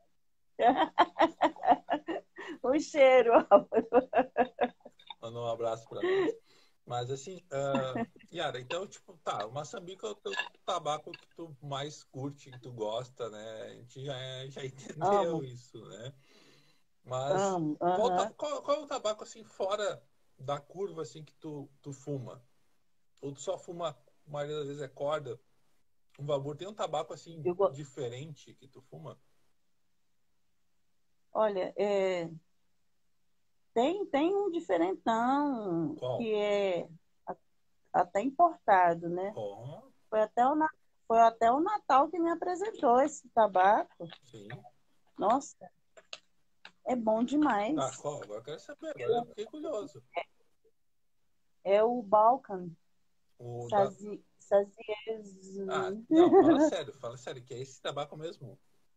O cheiro. Ó. Manda um abraço pra nós. Mas assim, ah, Yara, então, tipo, tá, o maçambique é o teu tabaco que tu mais curte, que tu gosta, né? A gente já, é- já entendeu Amo, isso, né? Mas amo. qual, ta- Aham. qual, qual é o tabaco, assim, fora da curva, assim, que tu, tu fuma? Ou tu só fuma, a maioria das vezes é corda? Um Vapor, tem um tabaco, assim, Eu go- diferente que tu fuma? Olha, é, tem, tem um diferentão Qual? que é a- até importado, né? Ó, Foi até o, Na- foi até o Natal que me apresentou esse tabaco. Sim. Nossa, é bom demais. Ah, qual? Agora eu quero saber, agora eu fiquei curioso. É o Balkan. O da... Sazi... Sazies... Ah, não, fala sério, fala sério, que é esse tabaco mesmo.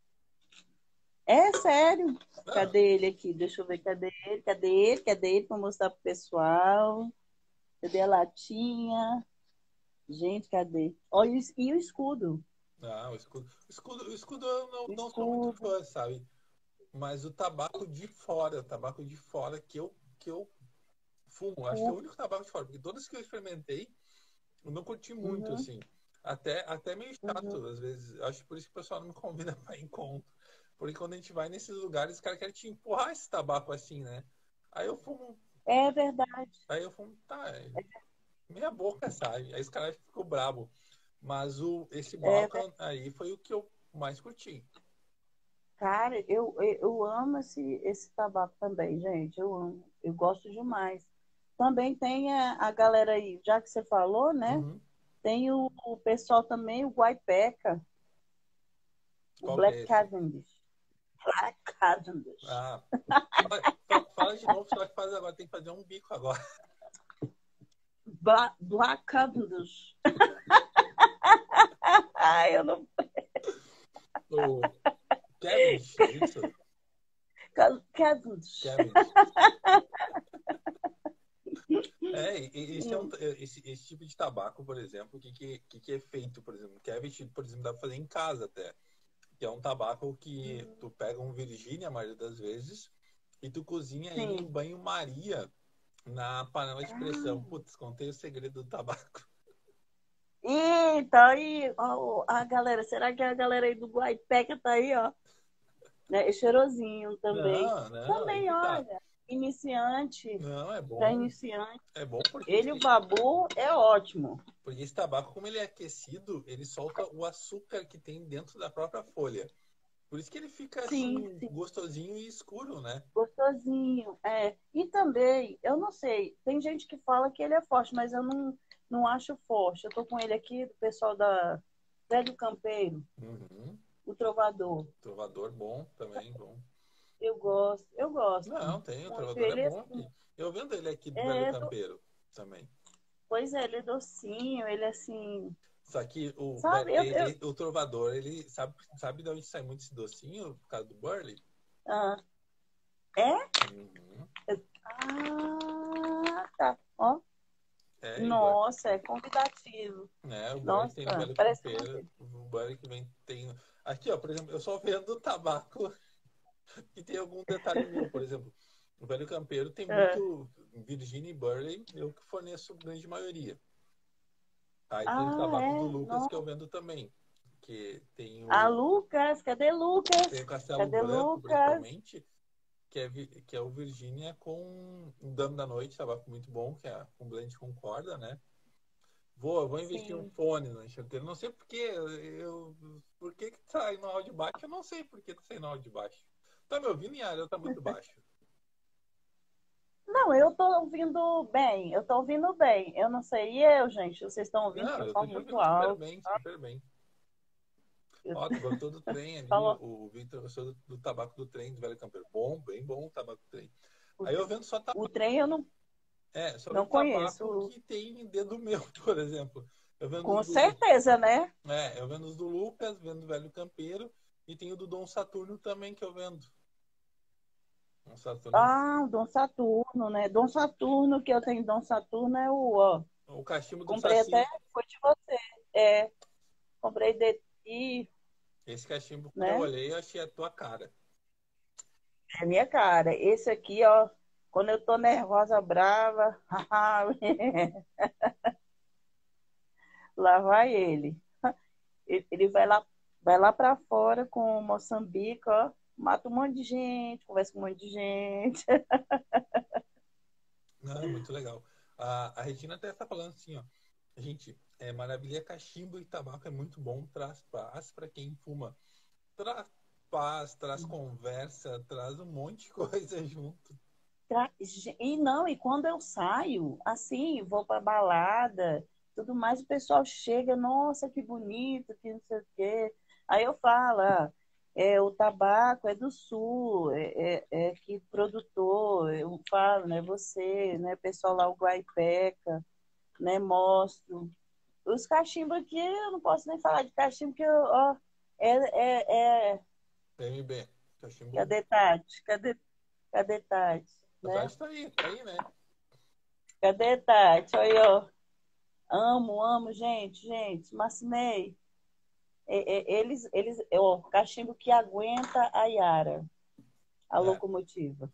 É sério. Ah, Cadê ele aqui? Deixa eu ver, cadê ele? Cadê ele? Cadê ele para mostrar pro pessoal? Cadê a latinha? Gente, cadê? Olha, e o- e o escudo? ah, o escudo. O escudo, o escudo eu não, O não sou muito escudo. fã, sabe? Mas o tabaco de fora, o tabaco de fora que eu, que eu fumo, acho que é o único tabaco de fora, porque todos que eu experimentei, eu não curti muito, Uhum, assim. Até, até meio uhum. chato, às vezes. Acho por isso que o pessoal não me convida para encontro. Porque quando a gente vai nesses lugares, os caras querem te empurrar esse tabaco assim, né? Aí eu fumo, É verdade. aí eu fumo, tá, é meia boca, sabe? Aí os caras ficam bravos. Mas o, esse É, ver- Balkan aí foi o que eu mais curti. cara, eu, eu, eu amo esse, esse tabaco também, gente. Eu amo. Eu gosto demais. Também tem a, a galera aí, já que você falou, né? Uhum. Tem o, o pessoal também, o Guaipeca, o Qual que Black é esse? Cavendish. Black Cavendish. Ah, fala, fala- fala de novo, só que faz agora, tem que fazer um bico agora. Ba- Black Cavendish. Ai, eu não. O Cavendish, é isso? Cavendish. Cavendish. É, e- e- esse, é um, esse, esse tipo de tabaco, por exemplo, o que, que, que que é feito, por exemplo? Cavendish, por exemplo, dá pra fazer em casa até. Que é um tabaco que tu pega um Virgínia, a maioria das vezes, e tu cozinha ele em Sim. banho-maria na panela de pressão. Putz, contei o segredo do tabaco. Ih, tá aí, ó, a galera. Será que a galera aí do Guaipeca tá aí, ó? Né? É cheirosinho também. Não, não, aí Também, que tá. olha, iniciante, Não, é para bom. iniciante. É bom porque Ele, o esse, Babu, é ótimo. porque esse tabaco, como ele é aquecido, ele solta o açúcar que tem dentro da própria folha. Por isso que ele fica Sim, assim, sim, gostosinho e escuro, né? gostosinho. É. E também, eu não sei, tem gente que fala que ele é forte, mas eu não, não acho forte. Eu tô com ele aqui, do pessoal da Velho Campeiro, Uhum. o Trovador. Trovador bom também, bom. Eu gosto, eu gosto Não, tem, o muito. Trovador é Ele é bom assim, aqui. Eu vendo ele aqui do Velho é, do- Campeiro também. pois é, ele é docinho, ele é assim, Só que o, ve- sabe? Eu, eu, ele, o Trovador, ele sabe, sabe de onde sai muito esse docinho? Por causa do Burley? ah, é? Uhum. Ah, tá. Ó, É, e o Burley, nossa, é convidativo. né, o Burley que tem no Nossa, Velho parece que eu não Campeiro, sei. o Burley que vem tem. Aqui, ó, por exemplo, eu só vendo tabaco que tem algum detalhe meu, por exemplo. O Velho Campeiro tem É. muito Virginia e Burley, eu que forneço a grande maioria. Aí tem os Ah, tabacos do é? Lucas que eu Não. vendo também. Que tem Ah, o, Lucas, cadê tem o Lucas? Castelo Cadê Branco, Lucas? principalmente, que é, vi- que é o Virgínia com um Dama da Noite, tabaco muito bom, que é com blend com corda, né? Vou, vou investir um Sim. fone na enxerteira. Não sei por quê. Eu, por que que tá aí no áudio baixo? Eu não sei por que tá saindo no áudio baixo. Tá me ouvindo, Yara? Eu tá muito baixo. Não, eu tô ouvindo bem, eu tô ouvindo bem. Eu não sei, e eu, gente, vocês estão ouvindo que Não, eu eu tô falo te muito ouvindo super alto. bem, super bem. Eu Ó, tu gostou do trem ali? falo, O Victor gostou do, do tabaco do trem do Velho Campeiro. Bom, bem bom o tabaco do trem. o, Aí eu vendo só o tabaco. trem eu não, É, só não vendo tabaco conheço. que tem dedo meu, por exemplo. Eu vendo os Com do. certeza, né? É, eu vendo os do Lucas, vendo o Velho Campeiro. E tem o do Dom Saturno também que eu vendo. Dom Saturno. Ah, o Dom Saturno, né? Dom Saturno, que eu tenho Dom Saturno é o, ó. O cachimbo do Comprei até, Saci. foi de você. É, comprei de ti, Esse cachimbo, quando eu né? olhei, eu achei a tua cara. É minha cara. Esse aqui, ó, quando eu tô nervosa, brava, lá vai ele. Ele ele vai lá, vai lá para fora com o Moçambique, ó, mata um monte de gente, conversa com um monte de gente. Não, muito legal. A, a Regina até está falando assim, ó. Gente, é maravilha, cachimbo e tabaco é muito bom, traz paz para quem fuma. Traz paz, traz conversa, traz um monte de coisa junto. Tra- E não, e quando eu saio, assim, vou pra balada, tudo mais, o pessoal chega, nossa, que bonito, que não sei o quê. Aí eu falo, ah, é, o tabaco é do sul, é, é, é que produtor, eu falo, né, você, né, pessoal lá, o Guaipeca, né, mostro. Os cachimbos aqui, eu não posso nem falar de cachimbo, porque, eu, ó, é, é, é... P M B, cachimbo. Cadê Tati? Cadê, cadê Tati? A Né? Tati tá aí, tá aí, né? Cadê Tati? Olha aí, ó. Amo, amo, gente, gente. Massinei. É, é, eles, eles, é o cachimbo que aguenta a Yara, a É. locomotiva.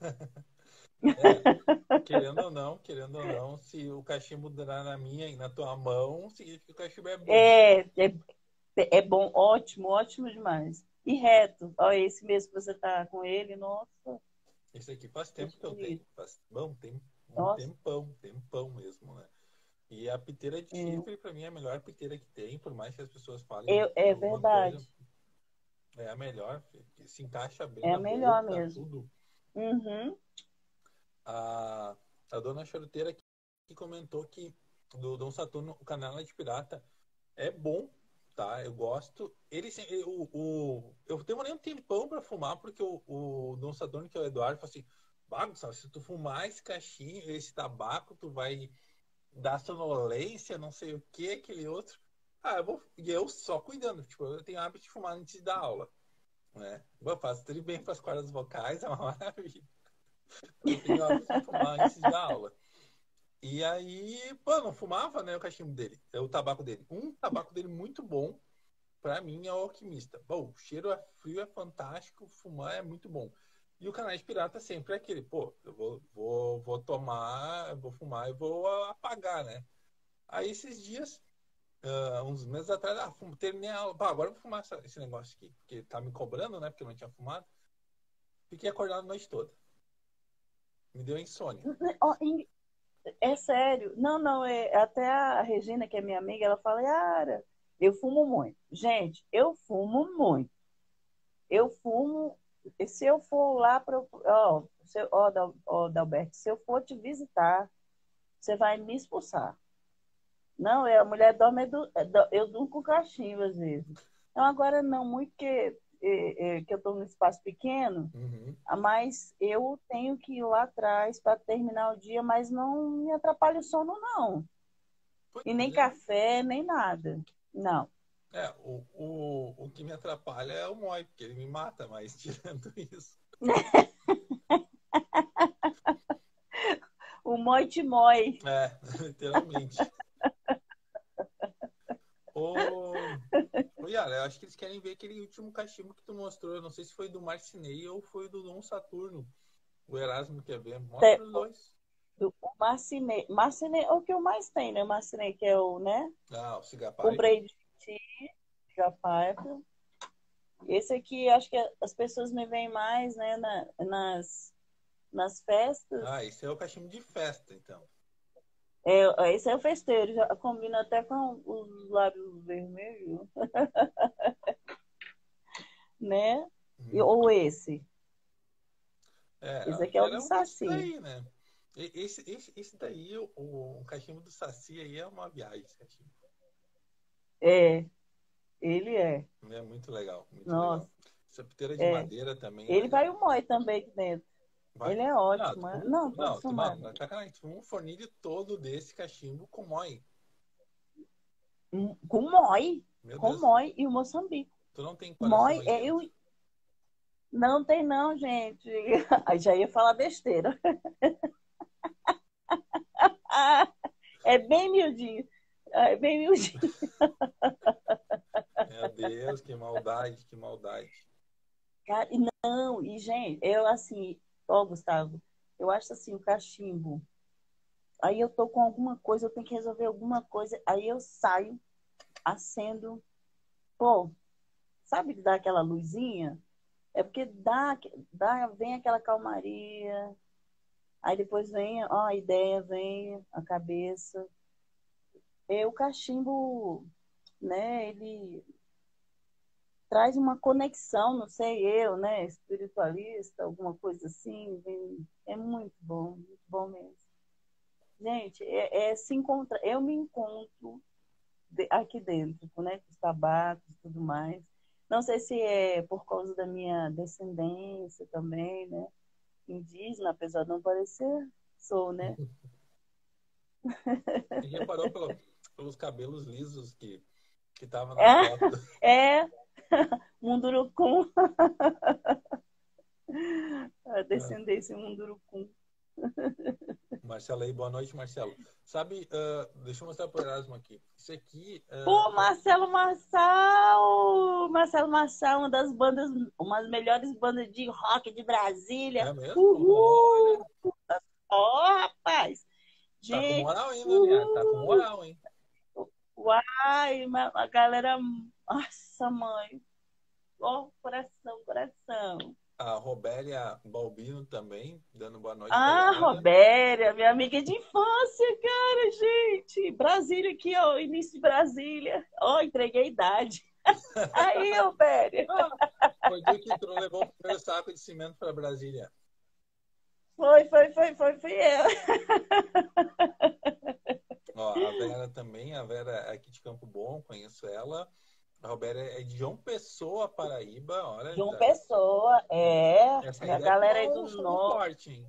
É. Querendo ou não, querendo ou não, se o cachimbo durar na minha e na tua mão, significa que o cachimbo é bom. É, é, é bom, ótimo, ótimo demais. E reto. Olha, esse mesmo que você tá com ele, nossa, Esse aqui faz tempo muito que eu tenho. bonito. Faz bom, tem um Nossa, tempão, tempão mesmo, né? E a piteira de é, chifre, pra mim, é a melhor piteira que tem, por mais que as pessoas falem é, é alguma coisa, verdade. é a melhor, que se encaixa bem É a na melhor boca, mesmo. tudo. Uhum. A, a dona charuteira que que comentou que do Dom Saturno, o Canela de Pirata é bom, tá? Eu gosto. Ele, se- ele- o, o, eu demorei um tempão pra fumar, porque o, o Dom Saturno, que é o Eduardo, falou assim: Bago, sabe, se tu fumar esse cachinho, esse tabaco, tu vai dar sonolência, não sei o que, aquele outro. Ah, eu vou. E eu só cuidando, tipo, eu tenho hábito de fumar antes da aula, né? Eu faço tudo bem para as cordas vocais, é uma maravilha. Eu tenho hábito de fumar antes da aula. E aí, pô, não fumava, né, o cachimbo dele, é o tabaco dele. Um tabaco dele muito bom, pra mim, é o Alquimista. Bom, o cheiro é frio, é fantástico, fumar é muito bom. E o Canais Pirata sempre é aquele, pô, eu vou, vou, vou tomar, vou fumar e vou apagar, né? Aí esses dias, uh, uns meses atrás, ah, fumo, terminei a aula. Pá, agora eu vou fumar essa, esse negócio aqui, porque tá me cobrando, né? Porque eu não tinha fumado. Fiquei acordado a noite toda. Me deu insônia. Ó, e- é sério. Não, não, é, até a Regina, que é minha amiga, ela fala, Yara, eu fumo muito. Gente, eu fumo muito. Eu fumo, e se eu for lá para. Ó, se eu- ó, Dal- ó, Dalberto, se eu for te visitar, você vai me expulsar. Não, é, a mulher dorme, é do- é do- eu durmo com cachimbo às vezes. Não, agora não, muito que, é, é, que eu estou num espaço pequeno, Uhum. mas eu tenho que ir lá atrás para terminar o dia, mas não me atrapalha o sono, não. Pois E nem é. café, nem nada. Não. É, o, o, o que me atrapalha é o Moi, porque ele me mata, mas tirando isso. O moi-moi. É, literalmente. Ô, ô Yara, eu acho que eles querem ver aquele último cachimbo que tu mostrou. Eu não sei se foi do Marcinei ou foi do Dom Saturno. O Erasmo quer ver. Mostra os dois. O Marcinê. Marcinê é o que eu mais tenho, né? Marcinê, que é o, né? Ah, o O Cigapipe. Braid Pipe. Esse aqui, acho que as pessoas me veem mais, né? Na, nas, nas festas. Ah, esse é o cachimbo de festa, então. É, esse é o festeiro, já combina até com os lábios vermelhos, né? E, Uhum. ou esse. Esse É, aqui é o do era um desses Saci. daí, né? E- Esse, esse, esse daí, o, o cachimbo do Saci aí é uma viagem, esse cachimbo. É, ele é. É muito legal, muito Nossa, legal. Essa piteira de é. madeira também é Ele vai legal. o moi também aqui dentro. Vai. Ele é Não, tu ótimo. é- fuma um, Não, fo- pode não, tu não, fumar. não, sacanagem, tu fuma um fornilho todo desse cachimbo com moi. Hum, Com moi. Meu Com Deus, moi e o Moçambique. tu não tem coração Moi aí é eu. dentro. Não tem não, gente. Aí já ia falar besteira. Ah, é bem miudinho. Ah, é bem miudinho. Meu Deus, que maldade, que maldade. Cara, e não, e gente, eu assim, ó, Gustavo, eu acho assim, o cachimbo. Aí eu tô com alguma coisa, eu tenho que resolver alguma coisa, aí eu saio, acendo, pô, sabe que dá aquela luzinha? É porque dá, dá, vem aquela calmaria, aí depois vem, ó, a ideia vem, a cabeça. É, o cachimbo, né, ele traz uma conexão, não sei eu, né, espiritualista, alguma coisa assim, vem, é muito bom, muito bom mesmo. Gente, é, é se encontra. Eu me encontro de- aqui dentro, né? Com os tabacos e tudo mais. Não sei se é por causa da minha descendência também, né? Indígena, apesar de não parecer, sou, né? E reparou pelo, pelos cabelos lisos que que tava na É, foto. é Mundurucum, a descendência Mundurucum. Marcelo aí, boa noite, Marcelo. Sabe, uh, deixa eu mostrar pro Erasmo aqui. Isso aqui. Pô, Uh, Marcelo Marçal! Marcelo Marçal, uma das bandas, uma das melhores bandas de rock de Brasília. é mesmo? Uhul! Olha, Ó, rapaz! tá com Gente, moral ainda, né? Tá com uhul! moral, hein? Uai, ma- a galera. Nossa, mãe! Ó, coração, coração. A Robélia Balbino também, dando boa noite pra Ah, Yara. Robéria, minha amiga de infância, cara, gente. Brasília aqui, ó, início de Brasília. Ó, entreguei a idade. Aí, Robéria. Ah, foi tu que tu levou o primeiro saco de cimento para Brasília. Foi, foi, foi, foi, fui eu. Ó, a Vera também, a Vera é aqui de Campo Bom, conheço ela. A Roberta é de João Pessoa, Paraíba. Olha, João tá. Pessoa, É, é. essa aí A deve galera tomar aí um do fogo norte. forte, hein?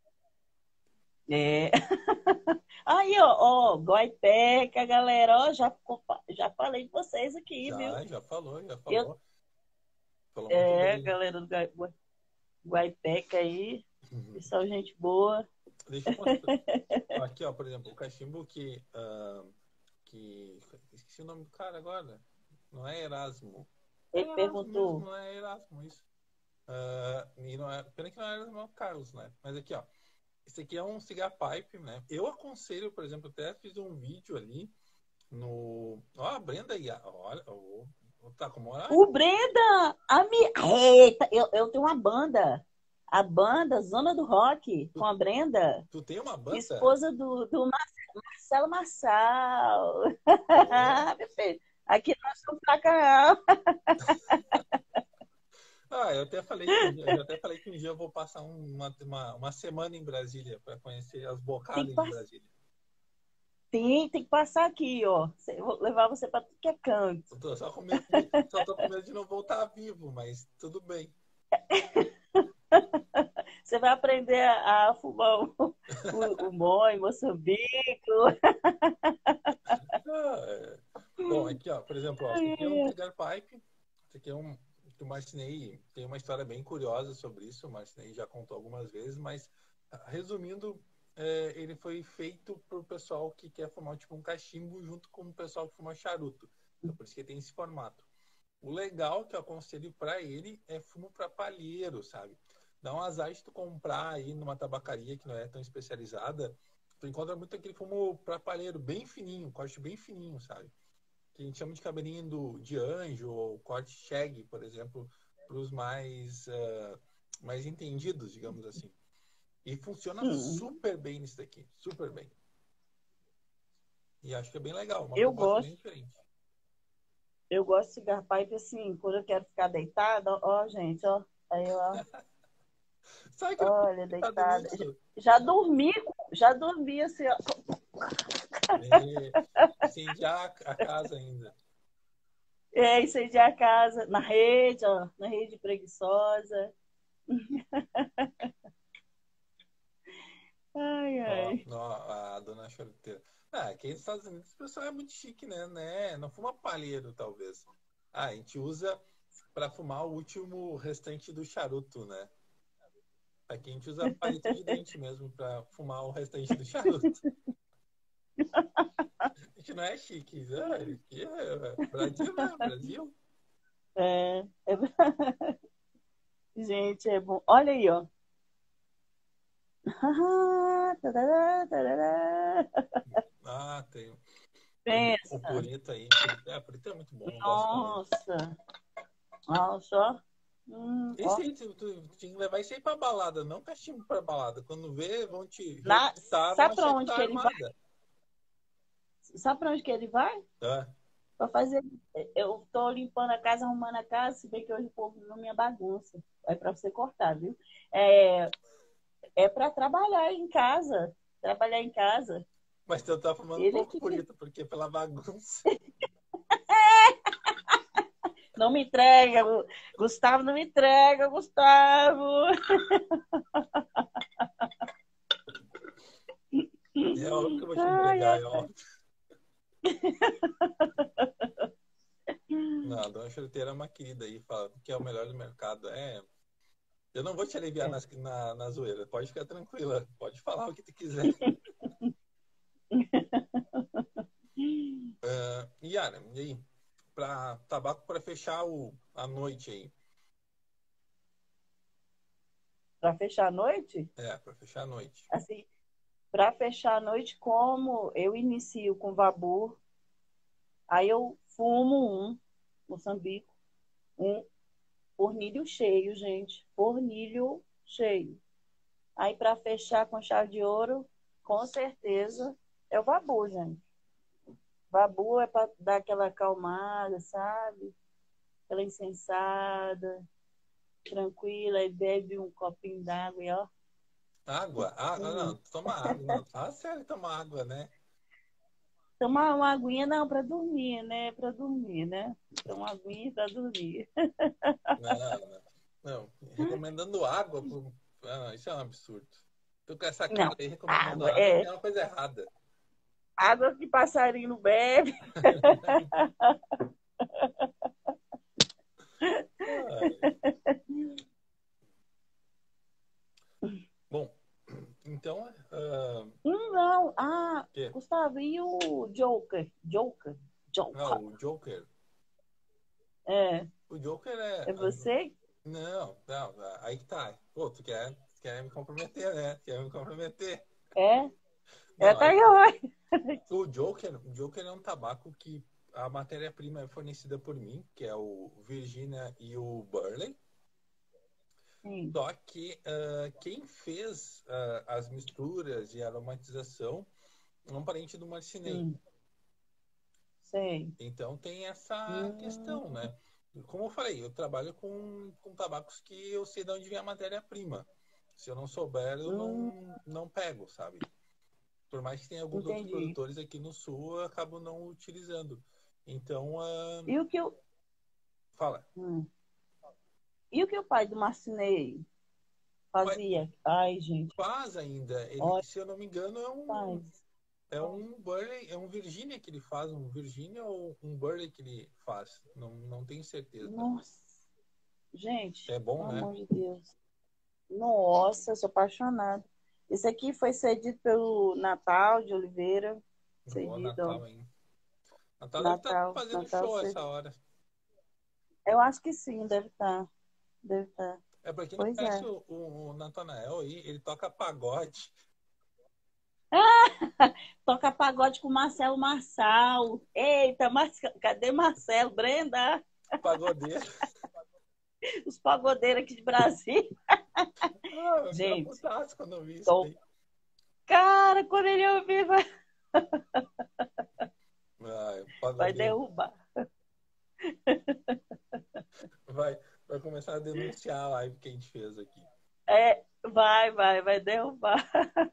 É. Aí, ó, ó, Guaipeca, galera, ó, já, já falei de vocês aqui, viu? Já, já falou, já Eu, falou. Falou muito é, bem. galera do Guai- Guai- Guaipeca aí, pessoal, gente boa. Deixa eu mostrar. Aqui, ó, por exemplo, o cachimbo que, ah, que. Esqueci o nome do cara agora. Não é Erasmo. É Ele Erasmo mesmo, perguntou, não é Erasmo, isso. Ah, e não é. Pena que não é Erasmo, é o Carlos, né? Mas aqui, ó. Esse aqui é um cigar pipe, né? Eu aconselho, por exemplo, até fiz um vídeo ali no. Ó, a Brenda aí, olha, ó, tá com moral? o Brenda, a minha... Eita, eu, eu tenho uma banda, a banda Zona do Rock, com Tu, a Brenda, tu tem uma banda? esposa do, do Mar- Marcelo Marçal. Pô. Meu filho, aqui nós somos pra caramba. Ah, eu até falei que um dia, eu até falei que um dia eu vou passar uma, uma, uma semana em Brasília para conhecer as Tem que, bocadas de pass... Brasília. tem, tem que passar aqui, ó. Cê- Vou levar você para tudo que é canto. Eu tô só com medo de, só tô com medo de não voltar vivo, mas tudo bem. Você vai aprender a, a fumar o, o, o monho, Moçambique. Ah, é. Bom, aqui, ó, por exemplo, ó, esse aqui é um cigar pipe. Esse aqui é um que o Marcinei tem uma história bem curiosa sobre isso. O Marcinei já contou algumas vezes, mas resumindo, é, ele foi feito pro pessoal que quer fumar tipo um cachimbo junto com o pessoal que fuma charuto. Então, por isso que tem esse formato. O legal que eu aconselho para ele é fumo para palheiro, sabe? Dá um azar de tu comprar aí numa tabacaria que não é tão especializada. Tu encontra muito aquele fumo para palheiro, bem fininho, corte bem fininho, sabe? Que a gente chama de cabelinho do, de anjo ou corte shag, por exemplo, para os mais, uh, mais entendidos, digamos assim. E funciona Hum, super bem nisso daqui, super bem. E acho que é bem legal, uma eu proposta bem gosto. diferente. Eu gosto de cigar pipe assim, quando eu quero ficar deitada, ó, gente, ó. Aí, ó, Sabe que eu tô olha, pensando deitada. Já, nisso? já dormi, já dormi assim, ó. É, incendiar a casa ainda. É, incendiar a casa na rede, ó, na rede preguiçosa. Ai, Ó, ai. ó, a dona charuteira. Ah, aqui nos Estados Unidos o pessoal é muito chique, né? né? Não fuma palheiro, talvez. Ah, a gente usa para fumar o último restante do charuto, né? Aqui a gente usa palito de dente mesmo para fumar o restante do charuto. A gente não é chique. Ah, aqui é Brasil, né? Brasil. É, é... Gente, é bom. Olha aí, ó. Tarará, tarará. Ah, tem o, o Pensa. Purito aí. Purito, é, Purito é muito bom, eu gosto também. Nossa. Olha só. Hum, Esse ó. aí, tu, tu, tu tinha que levar isso aí pra balada, não cachimbo pra balada. Quando vê, vão te Na... revistar, vão Sabe achar para que onde tá que ele vai? armada. Sabe para onde que ele vai? Tá? Para fazer. Eu tô limpando a casa, arrumando a casa, se bem que hoje o povo não minha bagunça. É para você cortar, viu? É, é para trabalhar em casa. trabalhar em casa. Mas tu tá fumando um Ele pouco que... por isso, porque pela bagunça. Não me entrega, Gustavo, não me entrega, Gustavo. É óbvio que eu vou te Ai, entregar, ai. é óbvio. Não, a dona Churuteira é uma querida aí, fala que é o melhor do mercado. É, eu não vou te aliviar É. nas, na, na zoeira, pode ficar tranquila, pode falar o que tu quiser. Uh, Yara, e aí? Pra, tabaco para fechar o, a noite aí. Para fechar a noite? É, para fechar a noite. Assim, para fechar a noite, como eu inicio com Vabur, aí eu fumo um Moçambique, um fornilho cheio, gente, fornilho cheio. Aí para fechar com chave de ouro, com certeza é o Vabu, gente. Vabu é para dar aquela acalmada, sabe? Aquela insensada, tranquila, e bebe um copinho d'água e ó. Água? Ah, não, não, toma água. Não. Ah, sério, toma água, né? Tomar uma aguinha, não, para dormir, né? Para dormir, né? Tomar uma aguinha para dormir. Não, não. Não, recomendando água, por... ah, isso é um absurdo. Tu com essa cara Não, aí recomendando água água, é tem uma coisa errada. água que passarinho não bebe. Ai. Bom, então, uh, Hum, não, ah, que? Gustavo, e o Joker? Joker? Ah, Joker. o Joker. É, O Joker é. é você? Não, não, aí que tá. Pô, tu quer, quer me comprometer, né? Quer me comprometer. É? É Não, aí, Taiwan. o Joker, o Joker é um tabaco que a matéria-prima é fornecida por mim, que é o Virginia e o Burley. Sim, Só que uh, quem fez uh, as misturas e a aromatização é um parente do Marcinei. sim, sei. Então tem essa questão, Hum, né? Como eu falei, eu trabalho com, com tabacos que eu sei de onde vem a matéria-prima. Se eu não souber, eu hum, não, não pego, sabe? Por mais que tenha alguns outros entendi. produtores aqui no sul, eu acabo não utilizando. Então, uh, E o que o, fala. hum, e o que o pai do Marcinei Pai, fazia? Ai, gente, faz ainda. Ele, olha, se eu não me engano, é um faz. é um Burley, é um Virginia que ele faz, um Virginia ou um Burley que ele faz. Não, não tenho certeza. Nossa, gente, É bom, pelo né? amor de Deus. Nossa, eu sou apaixonada. Esse aqui foi cedido pelo Natal de Oliveira. Boa Cedido, Natal, hein? Natal deve estar Natal, fazendo Natal show essa cedido. hora. Eu acho que sim, deve estar. Deve estar. É, pra quem não Pois conhece é. o, o, o Natanael aí, ele toca pagode. Toca pagode com Marcelo Marçal. Eita, Mar... cadê Marcelo? Brenda? Pagodeiro. Os pagodeiros aqui de Brasília. Ah, eu fiquei Gente, putaço quando eu vi isso tô... daí. cara, quando ele ouvir, vai, Ah, o vai pagodeiro derrubar. vai, vai começar a denunciar a live que a gente fez aqui. É, vai, vai, vai derrubar.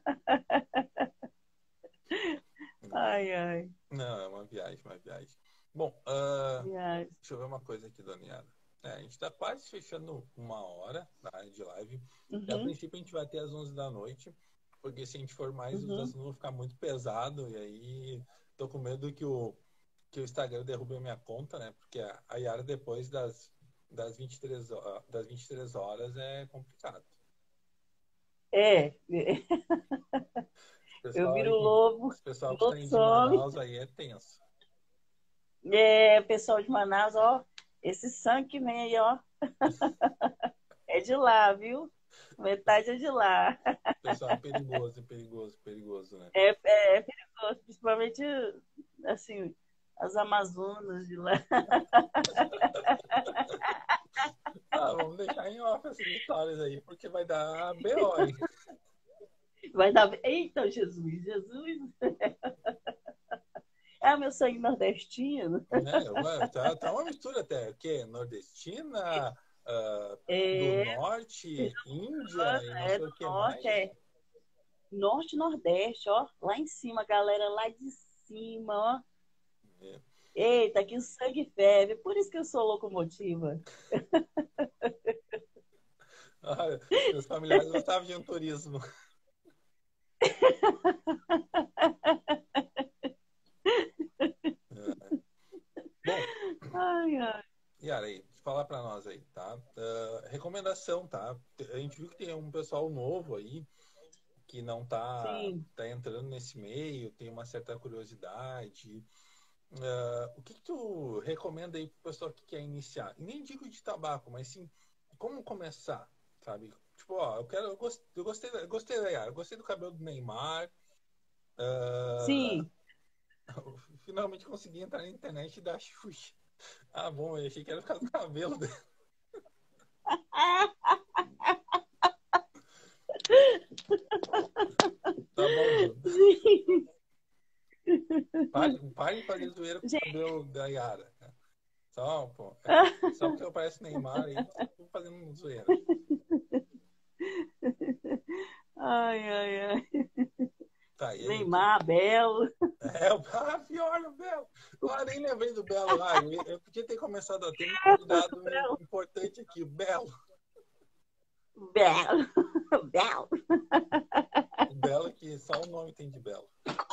Ai, ai. Não, é uma viagem, uma viagem. Bom, uh, Ai. deixa eu ver uma coisa aqui, Daniela. É, a gente tá quase fechando uma hora tá, de live. E a Uhum, princípio a gente vai até às onze da noite, porque se a gente for mais, os uhum. assuntos vão ficar muito pesado e aí tô com medo que o, que o Instagram derrube a minha conta, né? Porque a, a Yara depois das, das, vinte e três, ho- das vinte e três horas é complicado. É, Esse eu pessoal aí, viro lobo, esse pessoal que tá aí de lobisomem. Manaus aí é tenso. É, pessoal de Manaus, ó, esse sangue que vem aí, ó, é de lá, viu? Metade é de lá. O pessoal é perigoso, é perigoso, perigoso, né? É, é, é perigoso, principalmente, assim, as Amazonas de lá. Ah, vamos deixar em off essas histórias aí, porque vai dar B O, hein? Vai dar. Eita, Jesus, Jesus. É o meu sangue nordestino. Né? Ué, tá, tá uma mistura até, o quê? Nordestina, ah, do É, norte, Índia e não é sei do o que norte, mais. é. norte, nordeste, ó, lá em cima, a galera lá de cima, ó. É. Eita, que o sangue ferve. Por isso que eu sou locomotiva. Ah, meus familiares gostavam de um turismo. É. Bom, Ai, ai. Yara, aí, fala pra nós aí, tá? Uh, recomendação, tá? A gente viu que tem um pessoal novo aí que não tá, Sim. tá entrando nesse meio, tem uma certa curiosidade. Uh, o que, que tu recomenda aí pro pessoal que quer iniciar? Nem digo de tabaco, mas sim como começar, sabe? Tipo, ó, eu quero, eu gostei, eu gostei, eu gostei da Yara, eu gostei do cabelo do Neymar. Uh, Sim. finalmente consegui entrar na internet e dar Xuxa. Ah, bom, eu achei que era por causa do cabelo dele. Tá bom, Bruno. Pare, pare de fazer zoeira com o Gente, cabelo da Yara. Só, pô, é, só porque eu pareço Neymar aí, tô fazendo zoeira. ai, ai, ai. Tá, e aí, o que. Neymar, Belo. É, o ah, pior, o Belo. Ah, nem lembrei do Belo lá. Eu, eu podia ter começado a ter um convidado importante aqui, o Belo. Belo. Belo. O Belo que só o nome tem de Belo.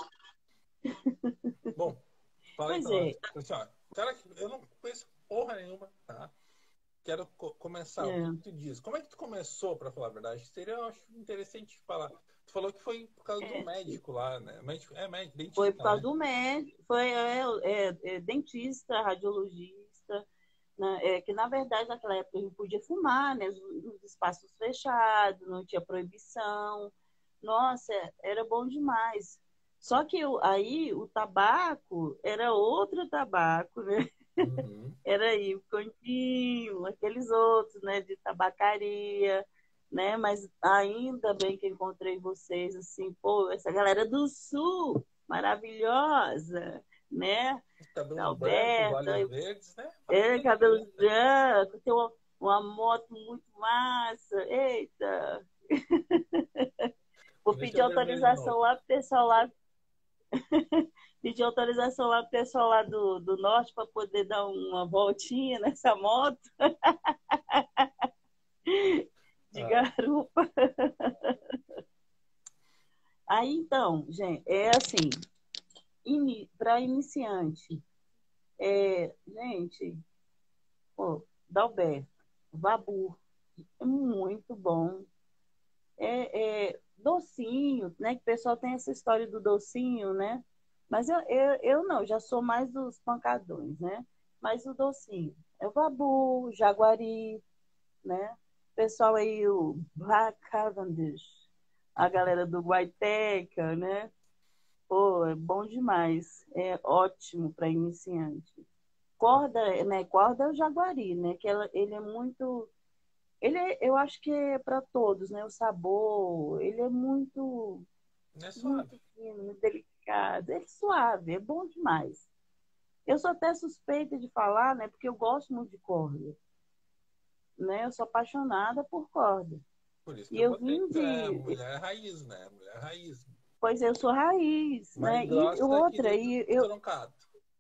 Bom, fala aí Pois pra nós. é. Assim, ó, cara, eu não conheço porra nenhuma, tá? Quero co começar. O que, É. que tu diz? Como é que tu começou, pra falar a verdade? Seria, eu acho interessante falar. Tu falou que foi por causa do É, médico lá, né? Médico, é médico, foi por dentista, causa né? do médico, foi é, é, é, dentista, radiologista, né? É, que na verdade naquela época a gente podia fumar, né? Nos espaços fechados, não tinha proibição. Nossa, era bom demais. Só que o- aí o tabaco era outro tabaco, né? Uhum. Era aí o continho, aqueles outros, né? De tabacaria, né? Mas ainda bem que encontrei vocês, assim, pô, essa galera do Sul, maravilhosa, né? Cabelo branco, os Alberto, olhos verdes, né? é, Bastante cabelo gente. branco, tem uma, uma moto muito massa. Eita! Vou Deixa pedir eu vermelho de autorização novo. lá pro pessoal lá, pedir autorização lá pro pessoal lá do, do norte para poder dar uma voltinha nessa moto de Ah, garupa. Aí então, gente, é assim, ini, para iniciante, é, gente, pô, Dalberto, Vabu, é muito bom. É, é, docinho, né? Que o pessoal tem essa história do docinho, né? Mas eu, eu, eu não, já sou mais dos pancadões, né? Mas o docinho. É o Babu, Jaguari, né? O pessoal aí, o Black Cavendish, a galera do Guaiteca, né? Pô, é bom demais. É ótimo para iniciante. Corda, né? Corda é o Jaguari, né? Que ela, ele é muito ele é, eu acho que é para todos, né? O sabor, ele é muito, não é muito suave. fino, muito delicado. É suave, é bom demais. Eu sou até suspeita de falar, né? Porque eu gosto muito de corda, né? Eu sou apaixonada por corda. Por isso que E eu eu botei vim que tu é de, mulher raiz, né? Mulher raiz. pois eu sou raiz, Mais né? E grossa que outra, dedo e de eu troncado.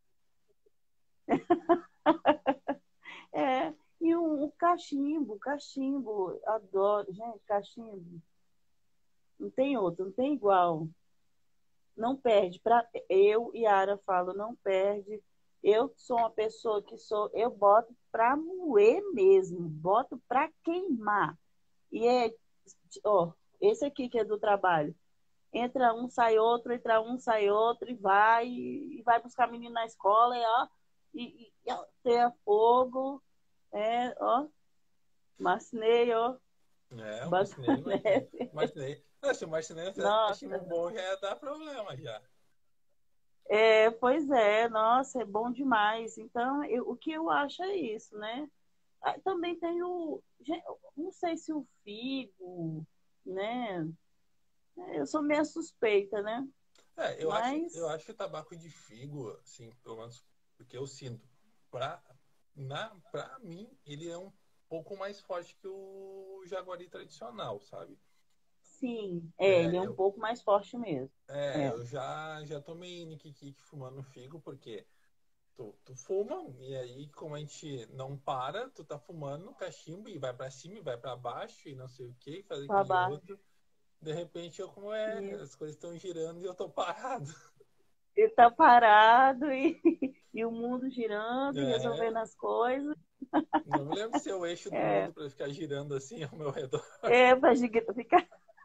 é e o, o cachimbo, cachimbo, adoro, gente, cachimbo. Não tem outro, não tem igual. Não perde. Pra, eu, Yara, falo, não perde. Eu sou uma pessoa que sou, eu boto para moer mesmo, boto para queimar. E é, ó, esse aqui que é do trabalho. Entra um, sai outro, entra um, sai outro, e vai, e vai buscar menino na escola, e ó, e, e ó, tem fogo, é, ó, macinei, ó, É, o marceneiro, imaginei. batonete. Marceneiro. Não, se o marceneiro fizesse cachimbo Nossa, bom, já ia dar problema já. é, pois é, nossa, é bom demais. Então, eu- o que eu acho é isso, né? Ah, também tem o, gen- não sei se o figo, né? Eu sou meio suspeita, né? É, eu acho, eu Mas, acho que o tabaco de figo, assim, pelo menos porque eu sinto, pra, na, pra mim, ele é um pouco mais forte que o jaguari tradicional, sabe? Sim, é, ele É, é um eu, pouco mais forte mesmo. é, É, eu já, já tomei Nick fumando figo, porque tu, tu fuma, e aí, como a gente não para, tu tá fumando cachimbo e vai pra cima e vai pra baixo e não sei o que, faz aquele babá. outro. De repente, eu como é, Isso. as coisas estão girando e eu tô parado. Ele tá parado e, e o mundo girando e É, resolvendo as coisas. não me lembro se é o eixo do É, mundo pra ficar girando assim ao meu redor. é pra giga- ficar.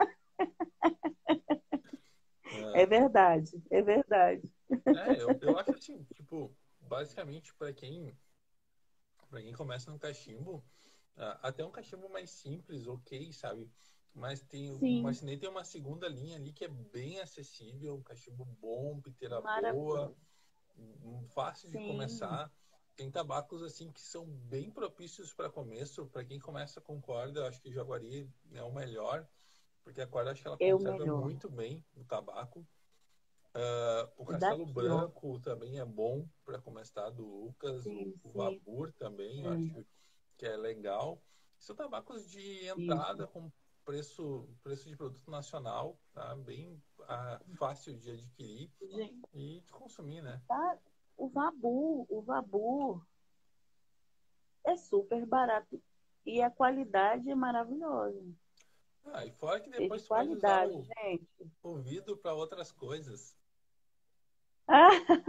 É É, verdade, é verdade. é eu, eu acho assim, tipo, basicamente para quem, para quem começa no cachimbo, ah, até um cachimbo mais simples, ok, sabe? Mas tem, o Sim, marceneiro tem uma segunda linha ali que é bem acessível, um cachimbo bom, piteira boa, maravilhoso. um- fácil de Sim, começar. Tem tabacos assim que são bem propícios para começo. Para quem começa com corda, eu acho que Jaguari é o melhor, porque a corda acho que ela é o conserva melhor. muito bem o tabaco. Uh, o É Castelo daqui, ó. Branco também é bom para começar do Lucas. O, Sim, o sim. Vapor também, eu É, acho que é legal. São tabacos de isso. entrada com preço, preço de produto nacional, tá? Bem ah, fácil de adquirir Gente, e de consumir, né? tá? O Vabu, o Vabu é super barato e a qualidade é maravilhosa. Ah, e fora que É de depois tu pode usar qualidade, o, gente. o vidro para outras coisas. Ah,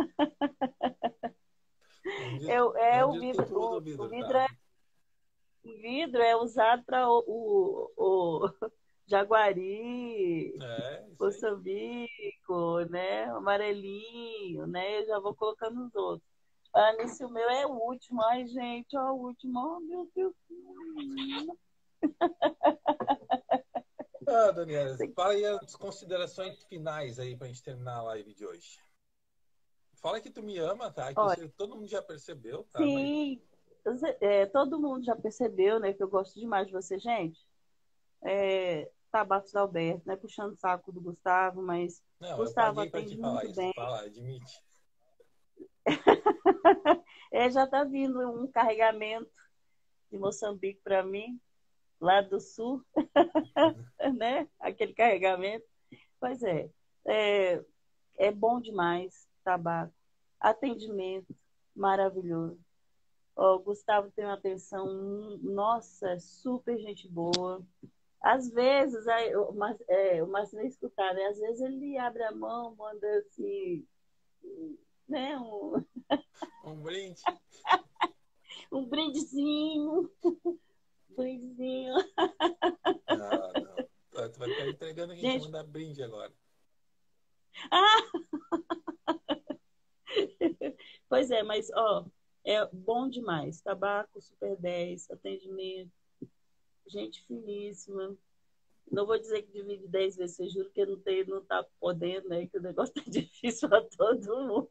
Não diz, é, o- é não o diz que vidro, tu usa o o, o vidro, vidro tá? é, o vidro é usado para o, o, o jaguari, É, isso aí. moçambico, né? Amarelinho, né? Eu já vou colocando os outros. Ah, nesse o meu é o último. Ai, gente, ó, o último. Oh, meu Deus. Ah, Daniela, fala aí as considerações finais aí pra gente terminar a live de hoje. Fala que tu me ama, tá? Que eu Olha, sei que todo mundo já percebeu, tá? Mas sim, é, todo mundo já percebeu, né, que eu gosto demais de você, gente. É, Tabacos da Alberto, né? Puxando o saco do Gustavo, mas não, eu Gustavo paguei pra te atende falar muito isso. bem. Fala, admite. É, já tá vindo um carregamento de Moçambique para mim, lá do sul, né? Aquele carregamento. Pois é, é, é bom demais tabaco. Atendimento maravilhoso. Ó, o Gustavo tem uma atenção, nossa, super gente boa. Às vezes, aí, o Mar- é, o Marcinho escutar, né? Às vezes ele abre a mão, manda assim, né? Um, Um brinde. um brindezinho, um brindezinho. Ah, não. Ah, tu vai ficar entregando que a gente Gente, manda brinde agora. ah, pois é, mas ó, é bom demais. Tabaco Super dez, atendimento, gente finíssima. Não vou dizer que divide dez vezes, eu juro que não, tem, não tá podendo, né? Que o negócio tá difícil para todo mundo.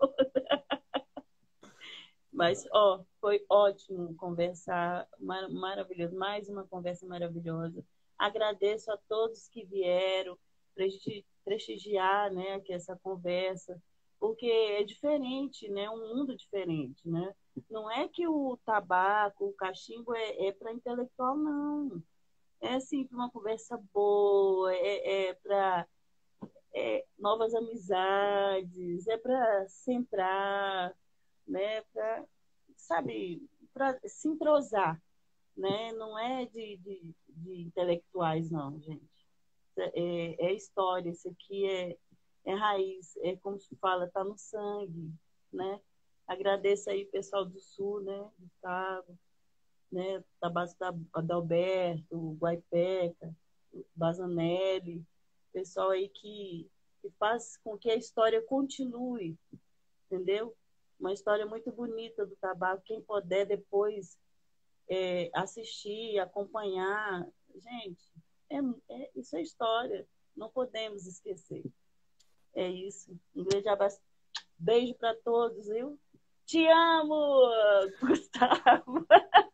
Mas, ó, foi ótimo conversar, mar maravilhoso, mais uma conversa maravilhosa. Agradeço a todos que vieram presti prestigiar, né, aqui essa conversa, porque é diferente, né, um mundo diferente, né? Não é que o tabaco, o cachimbo é, é para intelectual, não. É assim, para uma conversa boa, é, é para é, novas amizades, é para centrar, né, para, sabe, para se entrosar, né? Não é de, de, de intelectuais, não, gente. É, é história, isso aqui é, é raiz, é como se fala, está no sangue, né? Agradeço aí, pessoal do Sul, né? Gustavo, né? Tabasco da Adalberto, Guaipeca, Bazanelli, pessoal aí que, que faz com que a história continue, entendeu? Uma história muito bonita do tabaco. Quem puder depois é, assistir, acompanhar, gente, é, é, isso é história. Não podemos esquecer. É isso. Um grande abraço. Beijo para todos, viu? Te amo, Gustavo.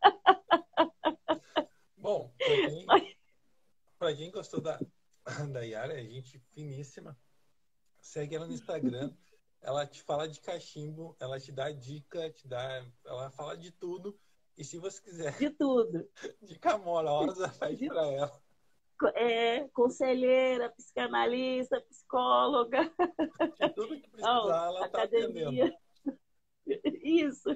Bom, pra quem, pra quem gostou da, da Yara, é gente finíssima. Segue ela no Instagram. Ela te fala de cachimbo, ela te dá dica, te dá, ela fala de tudo. E se você quiser De tudo. dica amorosa, pede De pra ela. é, conselheira, psicanalista, psicóloga, De tudo que não, precisar, ela está atendendo. academia. Isso.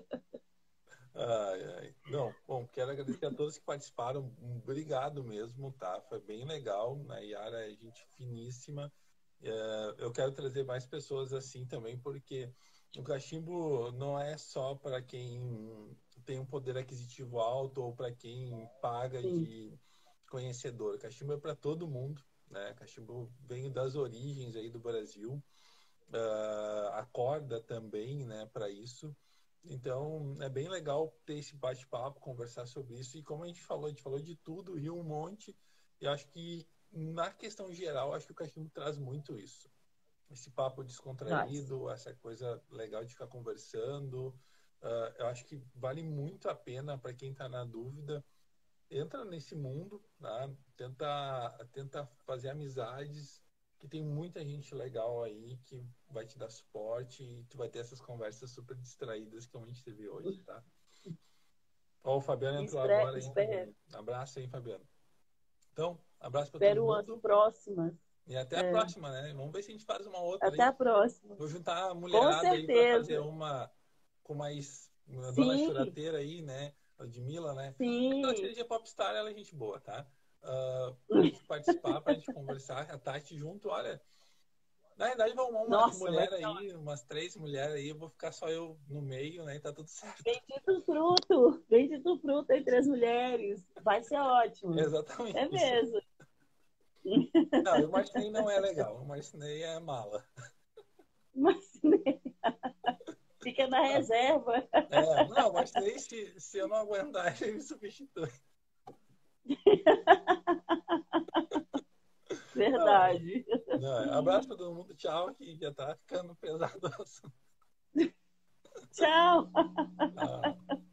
Ai, ai. Não, bom, quero agradecer a todos que participaram. Obrigado mesmo, tá? Foi bem legal. A Yara é gente finíssima. É, eu quero trazer mais pessoas assim também, porque o cachimbo não é só para quem tem um poder aquisitivo alto ou para quem paga Sim. de conhecedor. O cachimbo é para todo mundo, né? O cachimbo vem das origens aí do Brasil. Uh, a corda também, né, para isso. Então, é bem legal ter esse bate-papo, conversar sobre isso. E como a gente falou, a gente falou de tudo e um monte. E acho que, na questão geral, acho que o cachimbo traz muito isso. Esse papo descontraído, Nossa. essa coisa legal de ficar conversando. Uh, eu acho que vale muito a pena para quem está na dúvida. Entra nesse mundo, tá? Tenta, tenta fazer amizades, que tem muita gente legal aí que vai te dar suporte e tu vai ter essas conversas super distraídas que a gente teve hoje, tá? Ó, o Fabiano entrou Espero, agora, hein, espero, Fabiano? Abraço aí, Fabiano. Então, abraço para todo espero as mundo próximas. e até a É, próxima, né? Vamos ver se a gente faz uma outra até aí. a próxima. Vou juntar a Com mulherada aí para fazer certeza. uma com mais uma dona Sim, churateira aí, né? A Ludmilla, né? Então, sim. se a gente é popstar, ela é gente boa, tá? Uh, pra gente participar, pra gente conversar, a Tati junto, olha. Na verdade, vão arrumar umas Nossa, vai mulheres ser aí, umas três mulheres aí, eu vou ficar só eu no meio, né? E tá tudo certo. bendito fruto. Bendito fruto entre as mulheres. Vai ser ótimo. Exatamente É isso. mesmo. Não, o Martinez não é legal, o Martinez é mala. Mas fica na reserva. É, não, o Martinez, se, se eu não aguentar, ele me substitui. Verdade. Não, abraço pra todo mundo, tchau, que já tá ficando pesado o assunto. Tchau. Ah.